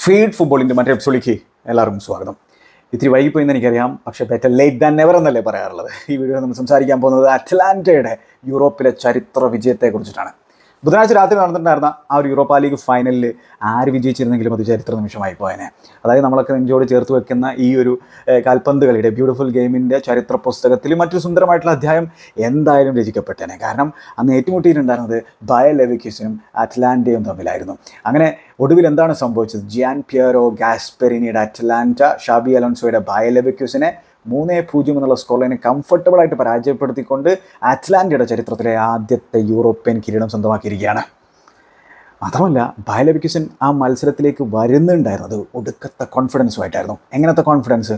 Feed ഫുട്ബോളിൻ്റെ മറ്റേ എപ്പിസോഡിലേക്ക് എല്ലാവർക്കും സ്വാഗതം. ഇത്തിരി വൈകിപ്പോയെന്ന് എനിക്കറിയാം, പക്ഷേ ബെറ്റർ ലേറ്റ് ദാൻ നെവർ എന്നല്ലേ പറയാറുള്ളത്. ഈ വീഡിയോ നമ്മൾ സംസാരിക്കാൻ പോകുന്നത് അറ്റ്ലാന്റയുടെ യൂറോപ്പിലെ ചരിത്ര വിജയത്തെക്കുറിച്ചിട്ടാണ്. ബുധനാഴ്ച രാത്രി നടന്നിട്ടുണ്ടായിരുന്ന ആ ഒരു യൂറോപ്പ ലീഗ് ഫൈനലിൽ ആര് വിജയിച്ചിരുന്നെങ്കിലും അത് ചരിത്ര നിമിഷമായി പോയനെ. അതായത് നമ്മളൊക്കെ നെഞ്ചോട് ചേർത്ത് വെക്കുന്ന ഈ ഒരു കാൽപന്ത് കളിയുടെ ബ്യൂട്ടിഫുൾ ഗെയിമിൻ്റെ ചരിത്ര പുസ്തകത്തിൽ മറ്റൊരു സുന്ദരമായിട്ടുള്ള അധ്യായം എന്തായാലും രചിക്കപ്പെട്ടേനെ. കാരണം അന്ന് ഏറ്റുമുട്ടിയിട്ടുണ്ടായിരുന്നത് ബയർ ലെവർകുസനും അറ്റ്ലാന്റയും തമ്മിലായിരുന്നു. അങ്ങനെ ഒടുവിൽ എന്താണ് സംഭവിച്ചത്? ജിയാൻ പിയറോ ഗാസ്പെരിനിയുടെ അറ്റ്ലാന്റ ഷാബി അലോൺസോയുടെ ബയർ ലെവർകുസനെ 3-0 എന്നുള്ള സ്കോർ ലൈനെ കംഫർട്ടബിളായിട്ട് പരാജയപ്പെടുത്തിക്കൊണ്ട് അറ്റ്ലാന്റയുടെ ചരിത്രത്തിലെ ആദ്യത്തെ യൂറോപ്യൻ കിരീടം സ്വന്തമാക്കിയിരിക്കുകയാണ്. മാത്രമല്ല ബയർ ലെവർകുസൻ ആ മത്സരത്തിലേക്ക് വരുന്നുണ്ടായിരുന്നത് ഒടുക്കത്തെ കോൺഫിഡൻസുമായിട്ടായിരുന്നു. എങ്ങനത്തെ കോൺഫിഡൻസ്?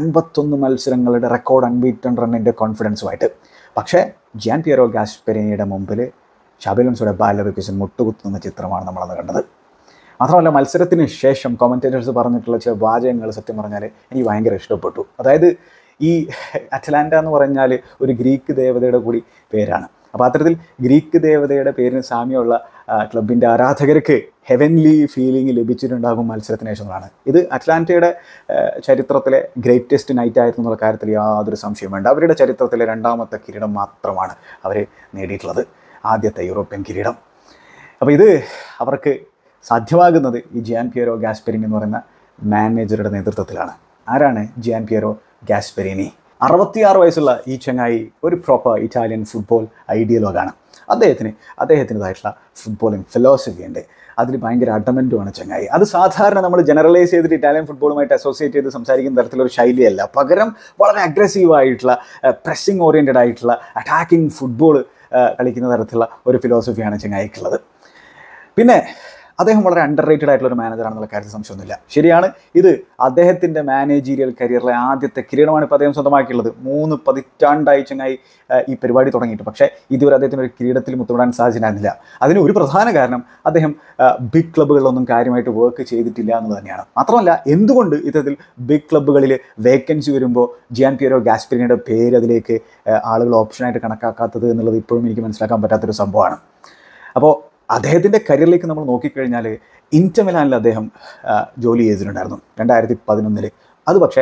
51 മത്സരങ്ങളുടെ റെക്കോർഡ് അൺബീറ്റൺ റണ്ണിൻ്റെ കോൺഫിഡൻസുമായിട്ട്. പക്ഷേ ജിയാൻ പിയറോ ഗാസ്പെരിനിയുടെ മുമ്പിൽ ഷാബി അലോൺസോയുടെ ബയർ ലെവർകുസൻ മുട്ടുകുത്തുന്ന ചിത്രമാണ് നമ്മളന്ന് കണ്ടത്. മാത്രമല്ല മത്സരത്തിന് ശേഷം കോമൻറ്റേറ്റേഴ്സ് പറഞ്ഞിട്ടുള്ള ചില വാചകങ്ങൾ സത്യം പറഞ്ഞാൽ എനിക്ക് ഭയങ്കര ഇഷ്ടപ്പെട്ടു. അതായത് ഈ അറ്റ്ലാന്റ എന്ന് പറഞ്ഞാൽ ഒരു ഗ്രീക്ക് ദേവതയുടെ കൂടി പേരാണ്. അപ്പോൾ അത്തരത്തിൽ ഗ്രീക്ക് ദേവതയുടെ പേരിന് സാമ്യമുള്ള ക്ലബിൻ്റെ ആരാധകർക്ക് ഹെവൻലി ഫീലിംഗ് ലഭിച്ചിട്ടുണ്ടാകും മത്സരത്തിന് ശേഷമാണ്. ഇത് അറ്റ്ലാന്റയുടെ ചരിത്രത്തിലെ ഗ്രേറ്റസ്റ്റ് നൈറ്റ് ആയിരുന്നു എന്നുള്ള കാര്യത്തിൽ യാതൊരു സംശയം വേണ്ട. അവരുടെ ചരിത്രത്തിലെ രണ്ടാമത്തെ കിരീടം മാത്രമാണ് അവർ നേടിയിട്ടുള്ളത്, ആദ്യത്തെ യൂറോപ്യൻ കിരീടം. അപ്പോൾ ഇത് അവർക്ക് സാധ്യമാകുന്നത് ഈ ജിയാൻ പിയറോ ഗാസ്പെരിനി എന്ന് പറയുന്ന മാനേജറുടെ നേതൃത്വത്തിലാണ്. ആരാണ് ജിയാൻ പിയറോ ഗാസ്പെരിനി? 66 വയസ്സുള്ള ഈ ചങ്ങായി ഒരു പ്രോപ്പർ ഇറ്റാലിയൻ ഫുട്ബോൾ ഐഡിയലോഗാണ്. അദ്ദേഹത്തിൻ്റെതായിട്ടുള്ള ഫുട്ബോളിംഗ് ഫിലോസഫി ഉണ്ട്. അതിൽ ഭയങ്കര അഡമൻറ്റുമാണ് ചങ്ങായി. അത് സാധാരണ നമ്മൾ ജനറലൈസ് ചെയ്തിട്ട് ഇറ്റാലിയൻ ഫുട്ബോളുമായിട്ട് അസോസിയേറ്റ് ചെയ്ത് സംസാരിക്കുന്ന തരത്തിലൊരു ശൈലിയല്ല. പകരം വളരെ അഗ്രസീവായിട്ടുള്ള പ്രസ്സിങ് ഓറിയൻറ്റഡ് ആയിട്ടുള്ള അറ്റാക്കിംഗ് ഫുട്ബോൾ കളിക്കുന്ന തരത്തിലുള്ള ഒരു ഫിലോസഫിയാണ് ചങ്ങായിക്കുള്ളത്. പിന്നെ അദ്ദേഹം വളരെ അണ്ടർ റേറ്റഡ് ആയിട്ടുള്ള ഒരു മാനേജറാണെന്നുള്ള കാര്യത്തിൽ സംശയമൊന്നുമില്ല. ശരിയാണ്, ഇത് അദ്ദേഹത്തിൻ്റെ മാനേജീരിയൽ കരിയറിലെ ആദ്യത്തെ കിരീടമാണ് ഇപ്പോൾ അദ്ദേഹം സ്വന്തമാക്കിയുള്ളത്. 3 പതിറ്റാണ്ടായി ചങ്ങായി ഈ പരിപാടി തുടങ്ങിയിട്ട്. പക്ഷേ ഇതുവരെ അദ്ദേഹത്തിന് ഒരു കിരീടത്തിൽ മുത്തമിടാൻ സാധിച്ചിട്ടുണ്ടായിരുന്നില്ല. അതിന് ഒരു പ്രധാന കാരണം അദ്ദേഹം ബിഗ് ക്ലബ്ബുകളിലൊന്നും കാര്യമായിട്ട് വർക്ക് ചെയ്തിട്ടില്ല എന്നുള്ളത് തന്നെയാണ്. മാത്രമല്ല എന്തുകൊണ്ട് ഇത്തരത്തിൽ ബിഗ് ക്ലബ്ബുകളിൽ വേക്കൻസി വരുമ്പോൾ ജിയാൻ പിയറോ ഗാസ്പെരിനിയുടെ പേര് അതിലേക്ക് ആളുകൾ ഓപ്ഷനായിട്ട് കണക്കാക്കാത്തത് എന്നുള്ളത് ഇപ്പോഴും എനിക്ക് മനസ്സിലാക്കാൻ പറ്റാത്തൊരു സംഭവമാണ്. അപ്പോൾ അദ്ദേഹത്തിൻ്റെ കരിയറിലേക്ക് നമ്മൾ നോക്കിക്കഴിഞ്ഞാൽ ഇന്റർ മിലാനിൽ അദ്ദേഹം ജോലി ചെയ്തിട്ടുണ്ടായിരുന്നു 2011. അത് പക്ഷേ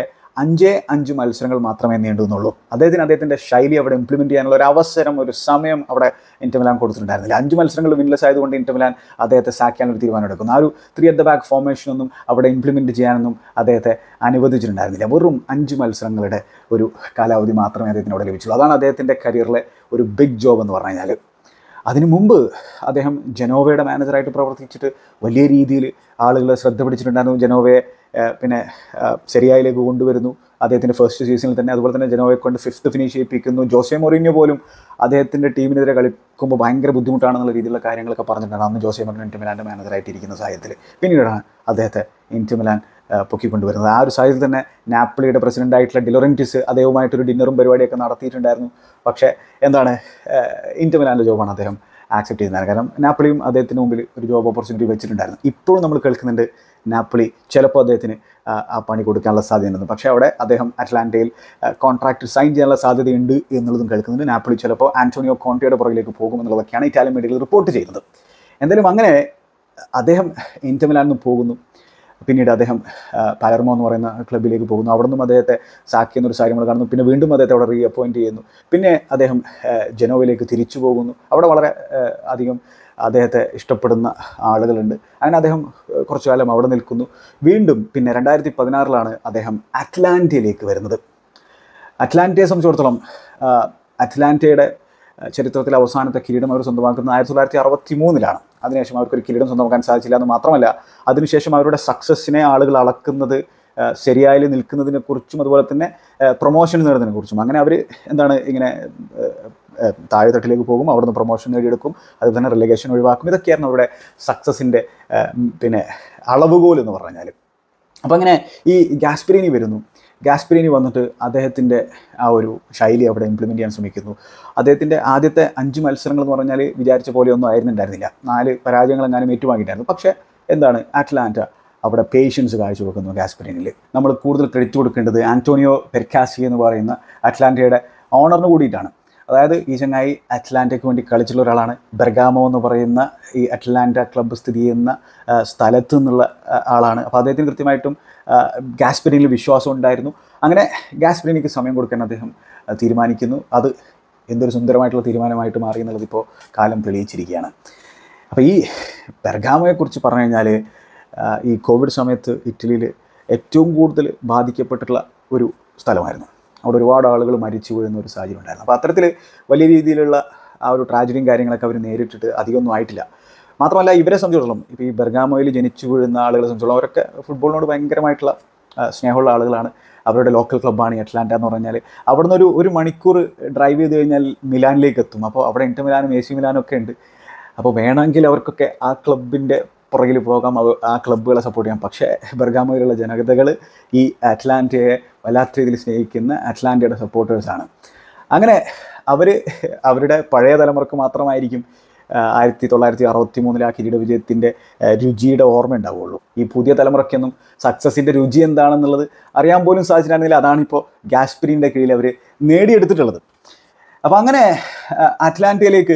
5 മത്സരങ്ങൾ മാത്രമേ നീണ്ടുന്നുള്ളൂ. അദ്ദേഹത്തിൻ്റെ ശൈലി അവിടെ ഇംപ്ലിമെൻറ്റ് ചെയ്യാനുള്ള ഒരു അവസരം, ഒരു സമയം അവിടെ ഇന്റർ മിലാൻ കൊടുത്തിട്ടുണ്ടായിരുന്നില്ല. 5 മത്സരങ്ങൾ വിൻലെസ് ആയതുകൊണ്ട് ഇന്റർ മിലാൻ അദ്ദേഹത്തെ സാക്ക് ചെയ്യാനൊരു തീരുമാനം എടുക്കുന്നു. ആ ഒരു 3 at the back ഫോർമേഷനൊന്നും അവിടെ ഇംപ്ലിമെൻറ്റ് ചെയ്യാനൊന്നും അദ്ദേഹത്തെ അനുവദിച്ചിട്ടുണ്ടായിരുന്നില്ല. വെറും 5 മത്സരങ്ങളുടെ ഒരു കാലാവധി മാത്രമേ അദ്ദേഹത്തിന് അവിടെ ലഭിച്ചുള്ളൂ. അതാണ് അദ്ദേഹത്തിൻ്റെ കരിയറിലെ ഒരു ബിഗ് ജോബ് എന്ന് പറഞ്ഞു കഴിഞ്ഞാൽ. അതിനു മുമ്പ് അദ്ദേഹം ജനോവയുടെ മാനേജറായിട്ട് പ്രവർത്തിച്ചിട്ട് വലിയ രീതിയിൽ ആളുകളെ ശ്രദ്ധ പിടിച്ചിട്ടുണ്ടായിരുന്നു. ജനോവയെ പിന്നെ സെരിയയിലേക്ക് കൊണ്ടുവരുന്നു അദ്ദേഹത്തിൻ്റെ ഫസ്റ്റ് സീസണിൽ തന്നെ. അതുപോലെ തന്നെ ജനോവയെ കൊണ്ട് 5th ഫിനിഷ് ചെയ്യിപ്പിക്കുന്നു. ജോസെ മൊറീഞ്ഞോ പോലും അദ്ദേഹത്തിൻ്റെ ടീമിനെതിരെ കളിക്കുമ്പോൾ ഭയങ്കര ബുദ്ധിമുട്ടാണെന്നുള്ള രീതിയിലുള്ള കാര്യങ്ങളൊക്കെ പറഞ്ഞിട്ടുണ്ടായിരുന്നു അന്ന് ജോസെ മൊറീഞ്ഞോ ഇന്റർ മിലാൻ്റെ മാനേജറായിട്ട് ഇരിക്കുന്ന സാഹചര്യത്തിൽ. പിന്നീടാണ് അദ്ദേഹത്തെ ഇന്റർ മിലാൻ പൊക്കിക്കൊണ്ടുവരുന്നത്. ആ ഒരു സാഹചര്യത്തിൽ തന്നെ നാപ്പിളിയുടെ പ്രസിഡൻ്റായിട്ടുള്ള ഡി ലൊറൻറ്റിസ് അദ്ദേഹവുമായിട്ടൊരു ഡിന്നറും പരിപാടിയൊക്കെ നടത്തിയിട്ടുണ്ടായിരുന്നു. പക്ഷേ എന്താണ്, ഇന്റർ മിലാൻ്റെ ജോബാണ് അദ്ദേഹം ആക്സെപ്റ്റ് ചെയ്യുന്നത്. കാരണം നാപ്പിളിയും അദ്ദേഹത്തിന് മുമ്പിൽ ഒരു ജോബ് ഓപ്പർച്യൂണിറ്റി വെച്ചിട്ടുണ്ടായിരുന്നു. ഇപ്പോഴും നമ്മൾ കേൾക്കുന്നുണ്ട് നാപ്പിളി ചിലപ്പോൾ അദ്ദേഹത്തിന് ആ പണി കൊടുക്കാനുള്ള സാധ്യതയുണ്ടെന്ന്. പക്ഷേ അവിടെ അദ്ദേഹം അറ്റ്ലാന്റയിൽ കോൺട്രാക്റ്റ് സൈൻ ചെയ്യാനുള്ള സാധ്യതയുണ്ട് എന്നുള്ളതും കേൾക്കുന്നുണ്ട്. നാപ്പിളി ചിലപ്പോൾ ആന്റോണിയോ കോണ്ടെയുടെ പുറകിലേക്ക് പോകുമെന്നുള്ളതൊക്കെയാണ് ഇറ്റാലിയൻ മീഡിയയിൽ റിപ്പോർട്ട് ചെയ്യുന്നത്. എന്തായാലും അങ്ങനെ അദ്ദേഹം ഇന്റർ മിലാനിൽ നിന്ന് പോകുന്നു. പിന്നീട് അദ്ദേഹം പാലർമോ എന്ന് പറയുന്ന ക്ലബ്ബിലേക്ക് പോകുന്നു. അവിടെ നിന്നും അദ്ദേഹത്തെ സാക്ക് ചെയ്യുന്നൊരു സാഹചര്യം നമ്മൾ കാണുന്നു. പിന്നെ വീണ്ടും അദ്ദേഹത്തെ അവിടെ റീഅപ്പോയിൻറ്റ് ചെയ്യുന്നു. പിന്നെ അദ്ദേഹം ജനോവയിലേക്ക് തിരിച്ചു പോകുന്നു. അവിടെ വളരെ അധികം അദ്ദേഹത്തെ ഇഷ്ടപ്പെടുന്ന ആളുകളുണ്ട്. അങ്ങനെ അദ്ദേഹം കുറച്ചു കാലം അവിടെ നിൽക്കുന്നു. വീണ്ടും പിന്നെ 2016 അദ്ദേഹം അറ്റ്ലാന്റയിലേക്ക് വരുന്നത്. അറ്റ്ലാന്റയെ സംബന്ധിച്ചിടത്തോളം അറ്റ്ലാന്റയുടെ ചരിത്രത്തിലെ അവസാനത്തെ കിരീടം അവർ സ്വന്തമാക്കുന്നത് 1963 അതിനുശേഷം അവർക്കൊരു കിരീടം സ്വന്തമാക്കാൻ സാധിച്ചില്ല എന്ന് മാത്രമല്ല, അതിനുശേഷം അവരുടെ സക്സസ്സിനെ ആളുകൾ അളക്കുന്നത് സെരിയയിൽ നിൽക്കുന്നതിനെക്കുറിച്ചും അതുപോലെ തന്നെ പ്രൊമോഷൻ നേടുന്നതിനെക്കുറിച്ചും. അങ്ങനെ അവർ എന്താണ് ഇങ്ങനെ താഴെത്തട്ടിലേക്ക് പോകും, അവിടുന്ന് പ്രൊമോഷൻ നേടിയെടുക്കും, അതുപോലെ തന്നെ റിലേഗേഷൻ ഒഴിവാക്കും. ഇതൊക്കെയായിരുന്നു അവരുടെ സക്സസ്സിൻ്റെ പിന്നെ അളവുകോൽ എന്ന് പറഞ്ഞാൽ. അപ്പോൾ അങ്ങനെ ഈ ഗാസ്പെരിനി വരുന്നു. ഗാസ്പെരിനി വന്നിട്ട് അദ്ദേഹത്തിൻ്റെ ആ ഒരു ശൈലി അവിടെ ഇംപ്ലിമെൻറ്റ് ചെയ്യാൻ ശ്രമിക്കുന്നു. അദ്ദേഹത്തിൻ്റെ ആദ്യത്തെ 5 മത്സരങ്ങൾ എന്ന് പറഞ്ഞാൽ വിചാരിച്ച പോലെയൊന്നും ആയിരുന്നുണ്ടായിരുന്നില്ല. 4 പരാജയങ്ങൾ എങ്ങാനും ഏറ്റുവാങ്ങിയിട്ടായിരുന്നു. പക്ഷേ എന്താണ്, അറ്റ്ലാന്റ അവിടെ പേഷ്യൻസ് കാഴ്ചവെക്കുന്നു ഗാസ്പെരിനിൽ. നമ്മൾ കൂടുതൽ ക്രെഡിറ്റ് കൊടുക്കേണ്ടത് ആന്റോണിയോ പെർക്കാസി എന്ന് പറയുന്ന അറ്റ്ലാന്റയുടെ ഓണറിന് കൂടിയിട്ടാണ്. അതായത് ഈ ചങ്ങായി അറ്റ്ലാന്റയ്ക്ക് വേണ്ടി കളിച്ചുള്ള ഒരാളാണ്. ബെർഗാമോ എന്ന് പറയുന്ന ഈ അറ്റ്ലാന്റ ക്ലബ്ബ് സ്ഥിതി ചെയ്യുന്ന സ്ഥലത്തു നിന്നുള്ള ആളാണ്. അപ്പോൾ അദ്ദേഹത്തിന് കൃത്യമായിട്ടും ഗാസ്പെരിനിൽ വിശ്വാസം ഉണ്ടായിരുന്നു. അങ്ങനെ ഗാസ്പെരിനിക്ക് സമയം കൊടുക്കാൻ അദ്ദേഹം തീരുമാനിക്കുന്നു. അത് എന്തൊരു സുന്ദരമായിട്ടുള്ള തീരുമാനമായിട്ട് മാറി എന്നുള്ളത് ഇപ്പോൾ കാലം തെളിയിച്ചിരിക്കുകയാണ്. അപ്പോൾ ഈ ബെർഗാമോയെക്കുറിച്ച് പറഞ്ഞു കഴിഞ്ഞാൽ ഈ കോവിഡ് സമയത്ത് ഇറ്റലിയിൽ ഏറ്റവും കൂടുതൽ ബാധിക്കപ്പെട്ടിട്ടുള്ള ഒരു സ്ഥലമായിരുന്നു. അവിടെ ഒരുപാട് ആളുകൾ മരിച്ചു വീഴുന്ന ഒരു സാഹചര്യം ഉണ്ടായിരുന്നു. അപ്പോൾ അത്തരത്തിൽ വലിയ രീതിയിലുള്ള ആ ഒരു ട്രാജഡിയും കാര്യങ്ങളൊക്കെ അവർ നേരിട്ടിട്ട് അധികമൊന്നും ആയിട്ടില്ല. മാത്രമല്ല ഇവരെ സംബന്ധിച്ചിടത്തോളം ഇപ്പോൾ ഈ ബെർഗാമോയിൽ ജനിച്ചു വീഴുന്ന ആളുകളെ സംബന്ധിച്ചോളം അവരൊക്കെ ഫുട്ബോളിനോട് ഭയങ്കരമായിട്ടുള്ള സ്നേഹമുള്ള ആളുകളാണ്. അവരുടെ ലോക്കൽ ക്ലബ്ബാണ് അറ്റ്ലാന്റ എന്ന് പറഞ്ഞാൽ. അവിടെ നിന്ന് ഒരു മണിക്കൂർ ഡ്രൈവ് ചെയ്ത് കഴിഞ്ഞാൽ മിലാനിലേക്ക് എത്തും. അപ്പോൾ അവിടെ ഇന്റർ മിലാനും AC മിലാനും ഒക്കെ ഉണ്ട്. അപ്പോൾ വേണമെങ്കിൽ അവർക്കൊക്കെ ആ ക്ലബിൻ്റെ പുറകിൽ പോകാം, ആ ക്ലബ്ബുകളെ സപ്പോർട്ട് ചെയ്യാം. പക്ഷേ ബെർഗാമോയിലുള്ള ജനതകൾ ഈ അറ്റ്ലാന്റയെ വല്ലാത്ത രീതിയിൽ സ്നേഹിക്കുന്ന അറ്റ്ലാന്റയുടെ സപ്പോർട്ടേഴ്സാണ്. അങ്ങനെ അവരുടെ പഴയ തലമുറക്ക് മാത്രമായിരിക്കും 1963 ആ കിരീട വിജയത്തിൻ്റെ രുചിയുടെ ഓർമ്മ ഉണ്ടാവുകയുള്ളൂ. ഈ പുതിയ തലമുറയ്ക്കൊന്നും സക്സസിൻ്റെ രുചി എന്താണെന്നുള്ളത് അറിയാൻ പോലും സാധിച്ചിട്ടുണ്ടെങ്കിൽ അതാണിപ്പോൾ ഗാസ്പെരിനിൻ്റെ കീഴിൽ അവർ നേടിയെടുത്തിട്ടുള്ളത്. അപ്പോൾ അങ്ങനെ അറ്റ്ലാന്റയിലേക്ക്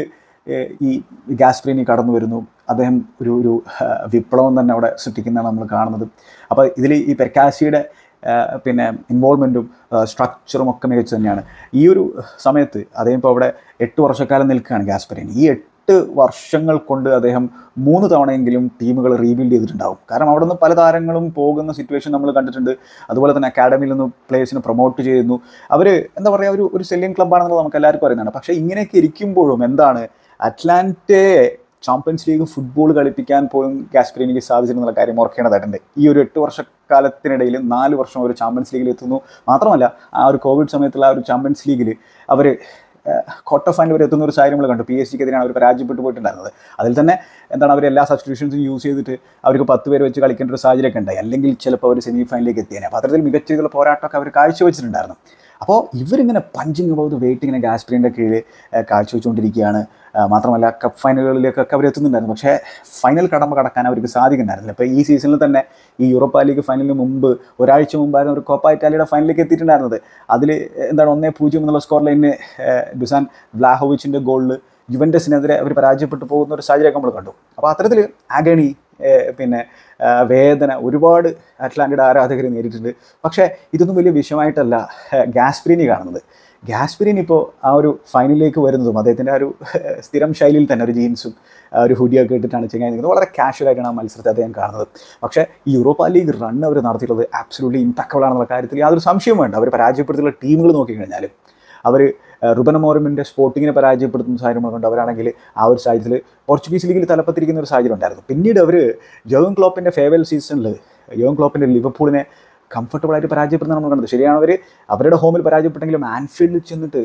ഈ ഗാസ്പെരിനി കടന്നു വരുന്നു. അദ്ദേഹം ഒരു വിപ്ലവം തന്നെ അവിടെ സൃഷ്ടിക്കുന്നതാണ് നമ്മൾ കാണുന്നത്. അപ്പോൾ ഇതിൽ ഈ പെർക്കാസിയുടെ പിന്നെ ഇൻവോൾവ്മെൻറ്റും സ്ട്രക്ചറും ഒക്കെ മികച്ചു തന്നെയാണ്. ഈ ഒരു സമയത്ത് അദ്ദേഹം ഇപ്പോൾ അവിടെ 8 വർഷക്കാലം നിൽക്കുകയാണ് ഗാസ്പെരിനി. ഈ 8 വർഷങ്ങൾ കൊണ്ട് അദ്ദേഹം 3 തവണയെങ്കിലും ടീമുകൾ റീബിൽഡ് ചെയ്തിട്ടുണ്ടാവും. കാരണം അവിടെ നിന്ന് പല താരങ്ങളും പോകുന്ന സിറ്റുവേഷൻ നമ്മൾ കണ്ടിട്ടുണ്ട്. അതുപോലെ തന്നെ അക്കാഡമിയിൽ നിന്ന് പ്ലേയേഴ്സിനെ പ്രൊമോട്ട് ചെയ്യുന്നു. അവർ എന്താ പറയുക, ഒരു സെല്ലിംഗ് ക്ലബ്ബാണെന്നുള്ളത് നമുക്ക് എല്ലാവർക്കും അറിയുന്നതാണ്. പക്ഷേ ഇങ്ങനെയൊക്കെ ഇരിക്കുമ്പോഴും എന്താണ് അറ്റ്ലാന്റയെ ചാമ്പ്യൻസ് ലീഗ് ഫുട്ബോൾ കളിപ്പിക്കാൻ പോലും ഗാസ്പെരിനിക്ക് സാധിച്ചിരുന്നുള്ള കാര്യം ഓർക്കേണ്ടതായിട്ടുണ്ട്. ഈ ഒരു 8 വർഷക്കാലത്തിനിടയിൽ 4 വർഷം അവർ ചാമ്പ്യൻസ് ലീഗിൽ എത്തുന്നു. മാത്രമല്ല ആ ഒരു കോവിഡ് സമയത്തുള്ള ആ ഒരു ചാമ്പ്യൻസ് ലീഗിൽ അവർ ക്വാർട്ടർ ഫൈനൽ വരെ എത്തുന്ന ഒരു സാഹചര്യം നമ്മൾ കണ്ടു. PSG-ക്കെതിരെയാണ് അവർ പരാജയപ്പെട്ടു പോയിട്ടുണ്ടായിരുന്നത്. അതിൽ തന്നെ എന്താണ് അവർ എല്ലാ സബ്സ്റ്റിറ്റ്യൂഷൻസും യൂസ് ചെയ്തിട്ട് അവർക്ക് 10 പേര് വെച്ച് കളിക്കേണ്ട ഒരു സാഹചര്യമൊക്കെ ഉണ്ടായി. അല്ലെങ്കിൽ ചിലപ്പോൾ അവർ സെമി ഫൈനലിലേക്ക് എത്തിയേനെ. അപ്പോൾ അത്തരത്തിൽ മികച്ച രീതിയിലുള്ള പോരാട്ടമൊക്കെ അവർ കാഴ്ചവെച്ചിട്ടുണ്ടായിരുന്നു. അപ്പോൾ ഇവരിങ്ങനെ പഞ്ചിങ് അബൌട്ട് വെയിറ്റ് ഇങ്ങനെ ഗാസ്പെരിനിൻ്റെ കീഴിൽ കാഴ്ചവെച്ചുകൊണ്ടിരിക്കുകയാണ്. മാത്രമല്ല കപ്പ് ഫൈനലുകളിലേക്കൊക്കെ അവർ എത്തുന്നുണ്ടായിരുന്നു. പക്ഷേ ഫൈനൽ കടക്കാൻ അവർക്ക് സാധിക്കുന്നുണ്ടായിരുന്നില്ല. ഇപ്പോൾ ഈ സീസണിൽ തന്നെ ഈ യൂറോപ്പ ലീഗ് ഫൈനലിന് മുമ്പ് ഒരാഴ്ച മുമ്പായിരുന്നു ഒരു കോപ്പ ഇറ്റാലിയുടെ ഫൈനലിലേക്ക് എത്തിയിട്ടുണ്ടായിരുന്നത്. അതിൽ എന്താണ് 1-0 എന്നുള്ള സ്കോർ ലൈനിന് ഡുസാൻ വ്ലാഹോവിച്ചിൻ്റെ ഗോളിൽ യുവൻറ്റസിനെതിരെ അവർ പരാജയപ്പെട്ടു പോകുന്ന ഒരു സാഹചര്യമൊക്കെ നമ്മൾ കണ്ടു. അപ്പോൾ അത്തരത്തിൽ ആഗണി പിന്നെ വേദന ഒരുപാട് അറ്റ്ലാന്റയുടെ ആരാധകർ നേരിട്ടുണ്ട്. പക്ഷേ ഇതൊന്നും വലിയ വിഷയമായിട്ടല്ല ഗാസ്പെരിനി കാണുന്നത്. ഗാസ്പെരിനി ഇപ്പോൾ ആ ഒരു ഫൈനലിലേക്ക് വരുന്നതും അദ്ദേഹത്തിൻ്റെ ആ ഒരു സ്ഥിരം ശൈലിയിൽ തന്നെ ഒരു ജീൻസും ഒരു ഹുഡിയൊക്കെ ഇട്ടിട്ടാണ് ചെങ്ങായി നിൽക്കുന്നത്. വളരെ കാഷ്വലായിട്ടാണ് ആ മത്സരത്തെ അദ്ദേഹം കാണുന്നത്. പക്ഷേ ഈ യൂറോപ്പ ലീഗ് റൺ അവർ നടത്തിയിട്ടുള്ളത് ആബ്സല്യൂട്ട്ലി ഇംപാക്റ്റബിൾ ആണെന്നുള്ള കാര്യത്തിൽ യാതൊരു സംശയവും വേണ്ട. അവർ പരാജയപ്പെടുത്തിയുള്ള ടീമുകൾ നോക്കിക്കഴിഞ്ഞാൽ അവർ റുബൻ അമോറിമിൻ്റെ സ്പോർട്ടിങ്ങിനെ പരാജയപ്പെടുത്തുന്ന സാഹചര്യം കൊണ്ട് അവരാണെങ്കിൽ ആ ഒരു സാഹചര്യത്തിൽ പോർച്ചുഗീസ് ലീഗിൽ തലപ്പത്തിരിക്കുന്ന ഒരു സാഹചര്യം ഉണ്ടായിരുന്നു. പിന്നീട് അവർ യോർഗൻ ക്ലോപ്പിൻ്റെ ഫെയർവെൽ സീസണിൽ യോർഗൻ ക്ലോപ്പിൻ്റെ ലിവർപൂളിനെ കംഫർട്ടബിളായിട്ട് പരാജയപ്പെടുന്ന നമ്മൾ കണ്ടത്. ശരിയാണ്, അവരുടെ ഹോമിൽ പരാജയപ്പെട്ടെങ്കിലും ആൻഫീൽഡിൽ ചെന്നിട്ട്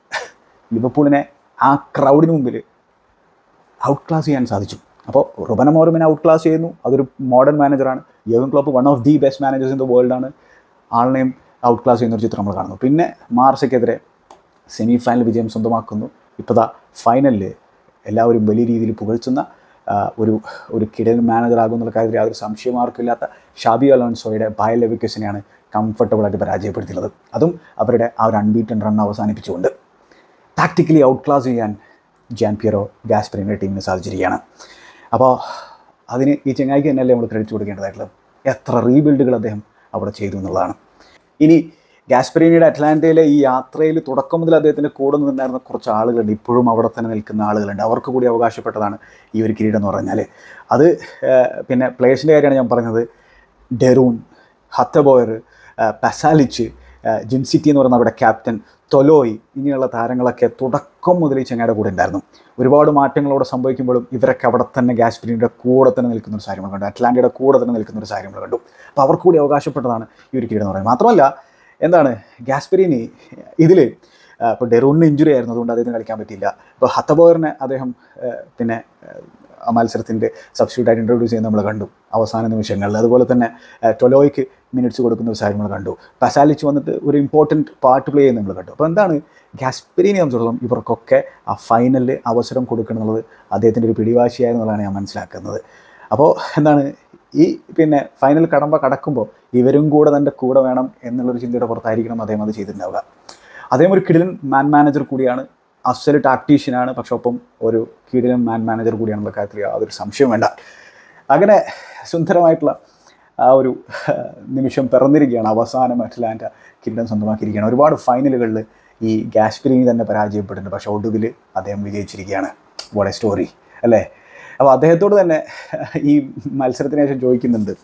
ലിവർപൂളിനെ ആ ക്രൗഡിന് മുമ്പിൽ ഔട്ട് ക്ലാസ് ചെയ്യാൻ സാധിച്ചു. അപ്പോൾ റുബൻ അമോറിമിനെ ഔട്ട് ക്ലാസ് ചെയ്യുന്നു. അതൊരു മോഡേൺ മാനേജറാണ്. Jurgen Klopp one of the best managers in the വേൾഡാണ്. ആളിനെയും ഔട്ട് ക്ലാസ് ചെയ്യുന്നൊരു ചിത്രം നമ്മൾ കാണുന്നു. പിന്നെ മാർസയ്ക്കെതിരെ സെമി ഫൈനൽ വിജയം സ്വന്തമാക്കുന്നു. ഇപ്പോൾ ഫൈനലിൽ എല്ലാവരും വലിയ രീതിയിൽ പുകഴ്ത്തുന്ന ഒരു കിടൽ മാനേജറാകും എന്നുള്ള കാര്യത്തിൽ യാതൊരു സംശയം ആർക്കില്ലാത്ത ഷാബി അലോൺസോയുടെ ബയർ ലെവർകുസനെയാണ് കംഫർട്ടബിളായിട്ട് പരാജയപ്പെടുത്തിയത്. അതും അവരുടെ ആ ഒരു അൺബീറ്റൻ റൺ അവസാനിപ്പിച്ചുകൊണ്ട് ടാക്ടിക്കലി ഔട്ട് ക്ലാസ് ചെയ്യാൻ ജാൻ പിയറോ ഗാസ്പെരിനിയുടെ ടീമിന് സാധിച്ചിരിക്കുകയാണ്. അപ്പോൾ അതിന് ഈ ചെങ്ങായിക്ക് തന്നെയല്ലേ നമ്മൾ ക്രെഡിറ്റ് കൊടുക്കേണ്ടതായിട്ടുള്ളത്. എത്ര റീബിൽഡുകൾ അദ്ദേഹം അവിടെ ചെയ്തു എന്നുള്ളതാണ്. ഇനി ഗാസ്പെരിനിയുടെ അറ്റ്ലാന്റയിലെ ഈ യാത്രയിൽ തുടക്കം മുതൽ അദ്ദേഹത്തിൻ്റെ കൂടെ നിന്നുണ്ടായിരുന്ന കുറച്ച് ആളുകളുണ്ട്. ഇപ്പോഴും അവിടെ തന്നെ നിൽക്കുന്ന ആളുകളുണ്ട്. അവർക്ക് കൂടി അവകാശപ്പെട്ടതാണ് ഈ ഒരു കിരീടം എന്ന് പറഞ്ഞാൽ. അത് പിന്നെ പ്ലേയേഴ്സിൻ്റെ കാര്യമാണ് ഞാൻ പറഞ്ഞത്. ഡെറൂൺ, ഹത്തബോയർ, പസാലിച്ച്, ജിൻസിറ്റി എന്ന് പറയുന്ന അവിടെ ക്യാപ്റ്റൻ, തൊലോയ്, ഇങ്ങനെയുള്ള താരങ്ങളൊക്കെ തുടക്കം മുതൽ ഈ ചെങ്ങായുടെ കൂടെ ഉണ്ടായിരുന്നു. ഒരുപാട് മാറ്റങ്ങളോടെ സംഭവിക്കുമ്പോഴും ഇവരൊക്കെ അവിടെ തന്നെ ഗാസ്പെരിനിയുടെ കൂടെ തന്നെ നിൽക്കുന്ന ഒരു സാഹചര്യം കണ്ടു. അറ്റ്ലാന്റയുടെ കൂടെ തന്നെ നിൽക്കുന്ന ഒരു സാഹചര്യം കണ്ടു. അപ്പോൾ അവർക്ക് കൂടി അവകാശപ്പെട്ടതാണ് ഈ ഒരു കിരീടം എന്ന് പറയുന്നത്. മാത്രമല്ല എന്താണ് ഗാസ്പെരിനി ഇതിൽ ഇപ്പോൾ ഡെറൂണിന് ഇഞ്ചുറി ആയിരുന്നു, അതുകൊണ്ട് അദ്ദേഹത്തിന് കളിക്കാൻ പറ്റിയില്ല. ഇപ്പോൾ ഹത്തബോയറിനെ അദ്ദേഹം പിന്നെ ആ മത്സരത്തിൻ്റെ സബ്സ്റ്റിറ്റ്യൂട്ടായിട്ട് ഇൻട്രൊഡ്യൂസ് ചെയ്യുന്നത് നമ്മൾ കണ്ടു അവസാന നിമിഷങ്ങളിൽ. അതുപോലെ തന്നെ ടൊലോയ്ക്ക് മിനിറ്റ്സ് കൊടുക്കുന്ന ഒരു സാഹചര്യം നമ്മൾ കണ്ടു. പസാലിച്ച് വന്നിട്ട് ഒരു ഇമ്പോർട്ടൻറ്റ് പാർട്ട് പ്ലേ ചെയ്യുന്നത് നമ്മൾ കണ്ടു. അപ്പോൾ എന്താണ് ഗാസ്പെരിനി സംബന്ധിച്ചിടത്തോളം ഇവർക്കൊക്കെ ആ ഫൈനലിൽ അവസരം കൊടുക്കണം എന്നുള്ളത് അദ്ദേഹത്തിൻ്റെ ഒരു പിടിവാശിയായെന്നുള്ളതാണ് ഞാൻ മനസ്സിലാക്കുന്നത്. അപ്പോൾ എന്താണ് ഈ പിന്നെ ഫൈനൽ കടക്കുമ്പോൾ ഇവരും കൂടെ തൻ്റെ കൂടെ വേണം എന്നുള്ളൊരു ചിന്തയുടെ പുറത്തായിരിക്കണം അദ്ദേഹം അത് ചെയ്തിട്ടുണ്ടാവുക. അദ്ദേഹം ഒരു കിടിലൻ മാനേജർ കൂടിയാണ്. അസല് ടാക്ടീഷ്യനാണ്, പക്ഷെ ഒപ്പം ഒരു കീഴിലും മാനേജർ കൂടിയാണെന്നുള്ള കാര്യത്തിൽ യാതൊരു സംശയം വേണ്ട. അങ്ങനെ സുന്ദരമായിട്ടുള്ള ആ ഒരു നിമിഷം പിറന്നിരിക്കുകയാണ്. അവസാനം അറ്റ്ലാന്റ കിരീടം സ്വന്തമാക്കിയിരിക്കുകയാണ്. ഒരുപാട് ഫൈനലുകളിൽ ഈ ഗാസ്പെരിനി തന്നെ പരാജയപ്പെട്ടിട്ടുണ്ട്, പക്ഷേ ഒടുവിൽ അദ്ദേഹം വിജയിച്ചിരിക്കുകയാണ്. വാട്ട് എ സ്റ്റോറി അല്ലേ? അപ്പോൾ അദ്ദേഹത്തോട് തന്നെ ഈ മത്സരത്തിന് ശേഷം ചോദിക്കുന്നുണ്ട്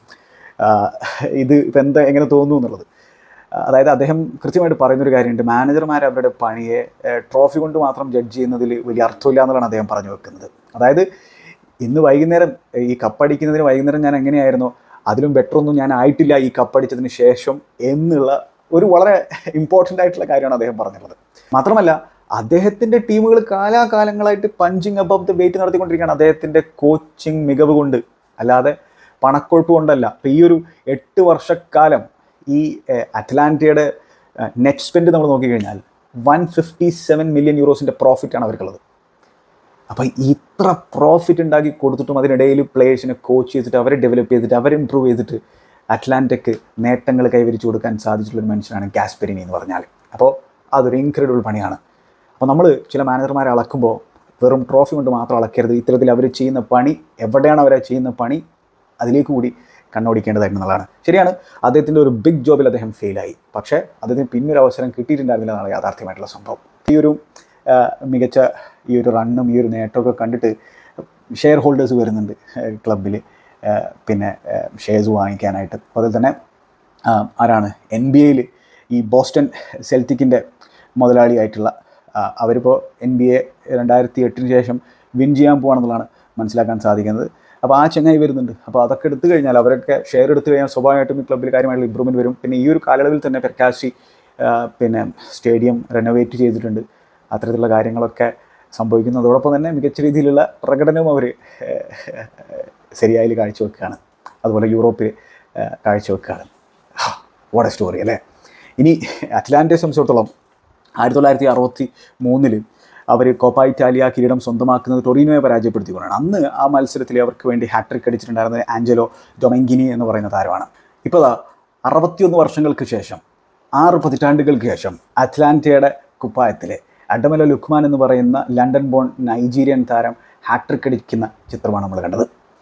ഇത് ഇപ്പം എങ്ങനെ തോന്നുന്നു എന്നുള്ളത്. അതായത് അദ്ദേഹം കൃത്യമായിട്ട് പറയുന്നൊരു കാര്യമുണ്ട്, മാനേജർമാർ അവരുടെ പണിയെ ട്രോഫി കൊണ്ട് മാത്രം ജഡ്ജ് ചെയ്യുന്നതിൽ വലിയ അർത്ഥമില്ല എന്നുള്ളതാണ് അദ്ദേഹം പറഞ്ഞു വെക്കുന്നത്. അതായത് ഇന്ന് വൈകുന്നേരം ഈ കപ്പടിക്കുന്നതിന് വൈകുന്നേരം ഞാൻ എങ്ങനെയായിരുന്നോ അതിലും ബെറ്ററൊന്നും ഞാൻ ആയിട്ടില്ല ഈ കപ്പടിച്ചതിന് ശേഷം എന്നുള്ള ഒരു വളരെ ഇമ്പോർട്ടൻ്റ് ആയിട്ടുള്ള കാര്യമാണ് അദ്ദേഹം പറഞ്ഞിട്ടുള്ളത്. മാത്രമല്ല അദ്ദേഹത്തിൻ്റെ ടീമുകൾ കാലാകാലങ്ങളായിട്ട് പഞ്ചിങ് അബവ് ദ വെയിറ്റ് നടത്തിക്കൊണ്ടിരിക്കുകയാണ് അദ്ദേഹത്തിൻ്റെ കോച്ചിങ് മികവ് കൊണ്ട്, അല്ലാതെ പണക്കൊഴുപ്പ് കൊണ്ടല്ല. അപ്പോൾ ഈ ഒരു 8 വർഷക്കാലം ഈ അറ്റ്ലാന്റയുടെ നെറ്റ് സ്പെൻഡ് നമ്മൾ നോക്കിക്കഴിഞ്ഞാൽ 157 മില്യൺ യൂറോസിൻ്റെ പ്രോഫിറ്റാണ് അവർക്കുള്ളത്. അപ്പോൾ ഇത്ര പ്രോഫിറ്റ് ഉണ്ടാക്കി കൊടുത്തിട്ടും അതിനിടയിൽ പ്ലേയേഴ്സിനെ കോച്ച് ചെയ്തിട്ട് അവരെ ഡെവലപ്പ് ചെയ്തിട്ട് അവരെ ഇമ്പ്രൂവ് ചെയ്തിട്ട് അറ്റ്ലാന്റയ്ക്ക് നേട്ടങ്ങൾ കൈവരിച്ചു കൊടുക്കാൻ സാധിച്ചിട്ടുള്ളൊരു മനുഷ്യനാണ് ഗാസ്പെരിനി എന്ന് പറഞ്ഞാൽ. അപ്പോൾ അതൊരു ഇൻക്രെഡിബിൾ പണിയാണ്. അപ്പോൾ നമ്മൾ ചില മാനേജർമാരെ അളക്കുമ്പോൾ വെറും ട്രോഫി കൊണ്ട് മാത്രം അളക്കരുത്. ഇത്തരത്തിൽ അവർ ചെയ്യുന്ന പണി, എവിടെയാണ് അവരെ ചെയ്യുന്ന പണി, അതിലേക്ക് കൂടി കണ്ണോടിക്കേണ്ടതായിട്ടുള്ളതാണ്. ശരിയാണ്, അദ്ദേഹത്തിൻ്റെ ഒരു ബിഗ് ജോബിൽ അദ്ദേഹം ഫെയിലായി, പക്ഷേ അദ്ദേഹത്തിന് പിന്നൊരു അവസരം കിട്ടിയിട്ടുണ്ടായിരുന്നില്ല എന്നാണ് യാഥാർത്ഥ്യമായിട്ടുള്ള സംഭവം. ഈ ഒരു മികച്ച ഈ ഒരു റണ്ണും ഈ ഒരു നേട്ടമൊക്കെ കണ്ടിട്ട് ഷെയർ ഹോൾഡേഴ്സ് വരുന്നുണ്ട് ക്ലബിൽ, പിന്നെ ഷെയർസ് വാങ്ങിക്കാനായിട്ട്. അതുപോലെ തന്നെ ആരാണ് NBA ഈ ബോസ്റ്റൺ സെൽറ്റിക്കിൻ്റെ മുതലാളിയായിട്ടുള്ള അവരിപ്പോൾ NBA 2008 ശേഷം വിൻ ചെയ്യാൻ പോകുകയാണെന്നുള്ളതാണ് മനസ്സിലാക്കാൻ സാധിക്കുന്നത്. അപ്പോൾ ആ ചെങ്ങായി വരുന്നുണ്ട്. അപ്പോൾ അതൊക്കെ എടുത്തു കഴിഞ്ഞാൽ, അവരൊക്കെ ഷെയർ എടുത്തു കഴിഞ്ഞാൽ സ്വാഭാവികമായിട്ടും ഈ ക്ലബ്ബിൽ കാര്യമായിട്ടുള്ള ഇമ്പ്രൂവ്മെൻറ്റ് വരും. പിന്നെ ഈ ഒരു കാലയളവിൽ തന്നെ പെർക്കാസി പിന്നെ സ്റ്റേഡിയം റെനോവേറ്റ് ചെയ്തിട്ടുണ്ട്. അത്തരത്തിലുള്ള കാര്യങ്ങളൊക്കെ സംഭവിക്കുന്നതോടൊപ്പം തന്നെ മികച്ച രീതിയിലുള്ള പ്രകടനവും അവർ ശരിയായി കാഴ്ചവെക്കുകയാണ്. അതുപോലെ യൂറോപ്പിൽ കാഴ്ചവെക്കുകയാണ്. വാട്ട് എ സ്റ്റോറി അല്ലേ? ഇനി അറ്റ്ലാന്റയെ സംബന്ധിച്ചിടത്തോളം 1963 അവർ കോപ്പ ഇറ്റാലിയ കിരീടം സ്വന്തമാക്കുന്നത് ടൊറീനോയെ പരാജയപ്പെടുത്തിക്കൊണ്ടാണ്. അന്ന് ആ മത്സരത്തിൽ അവർക്ക് വേണ്ടി ഹാട്രിക് അടിച്ചിട്ടുണ്ടായിരുന്നത് ആഞ്ചലോ ഡൊമെങ്കിനി എന്ന് പറയുന്ന താരമാണ്. ഇപ്പോൾ 61 വർഷങ്ങൾക്ക് ശേഷം, 6 പതിറ്റാണ്ടുകൾക്ക് ശേഷം അറ്റ്ലാന്റയുടെ കുപ്പായത്തിൽ അഡമലോ ലുക്മാൻ എന്ന് പറയുന്ന ലണ്ടൻ ബോൺ നൈജീരിയൻ താരം ഹാട്രിക് അടിക്കുന്ന ചിത്രമാണ് നമ്മൾ കണ്ടത്.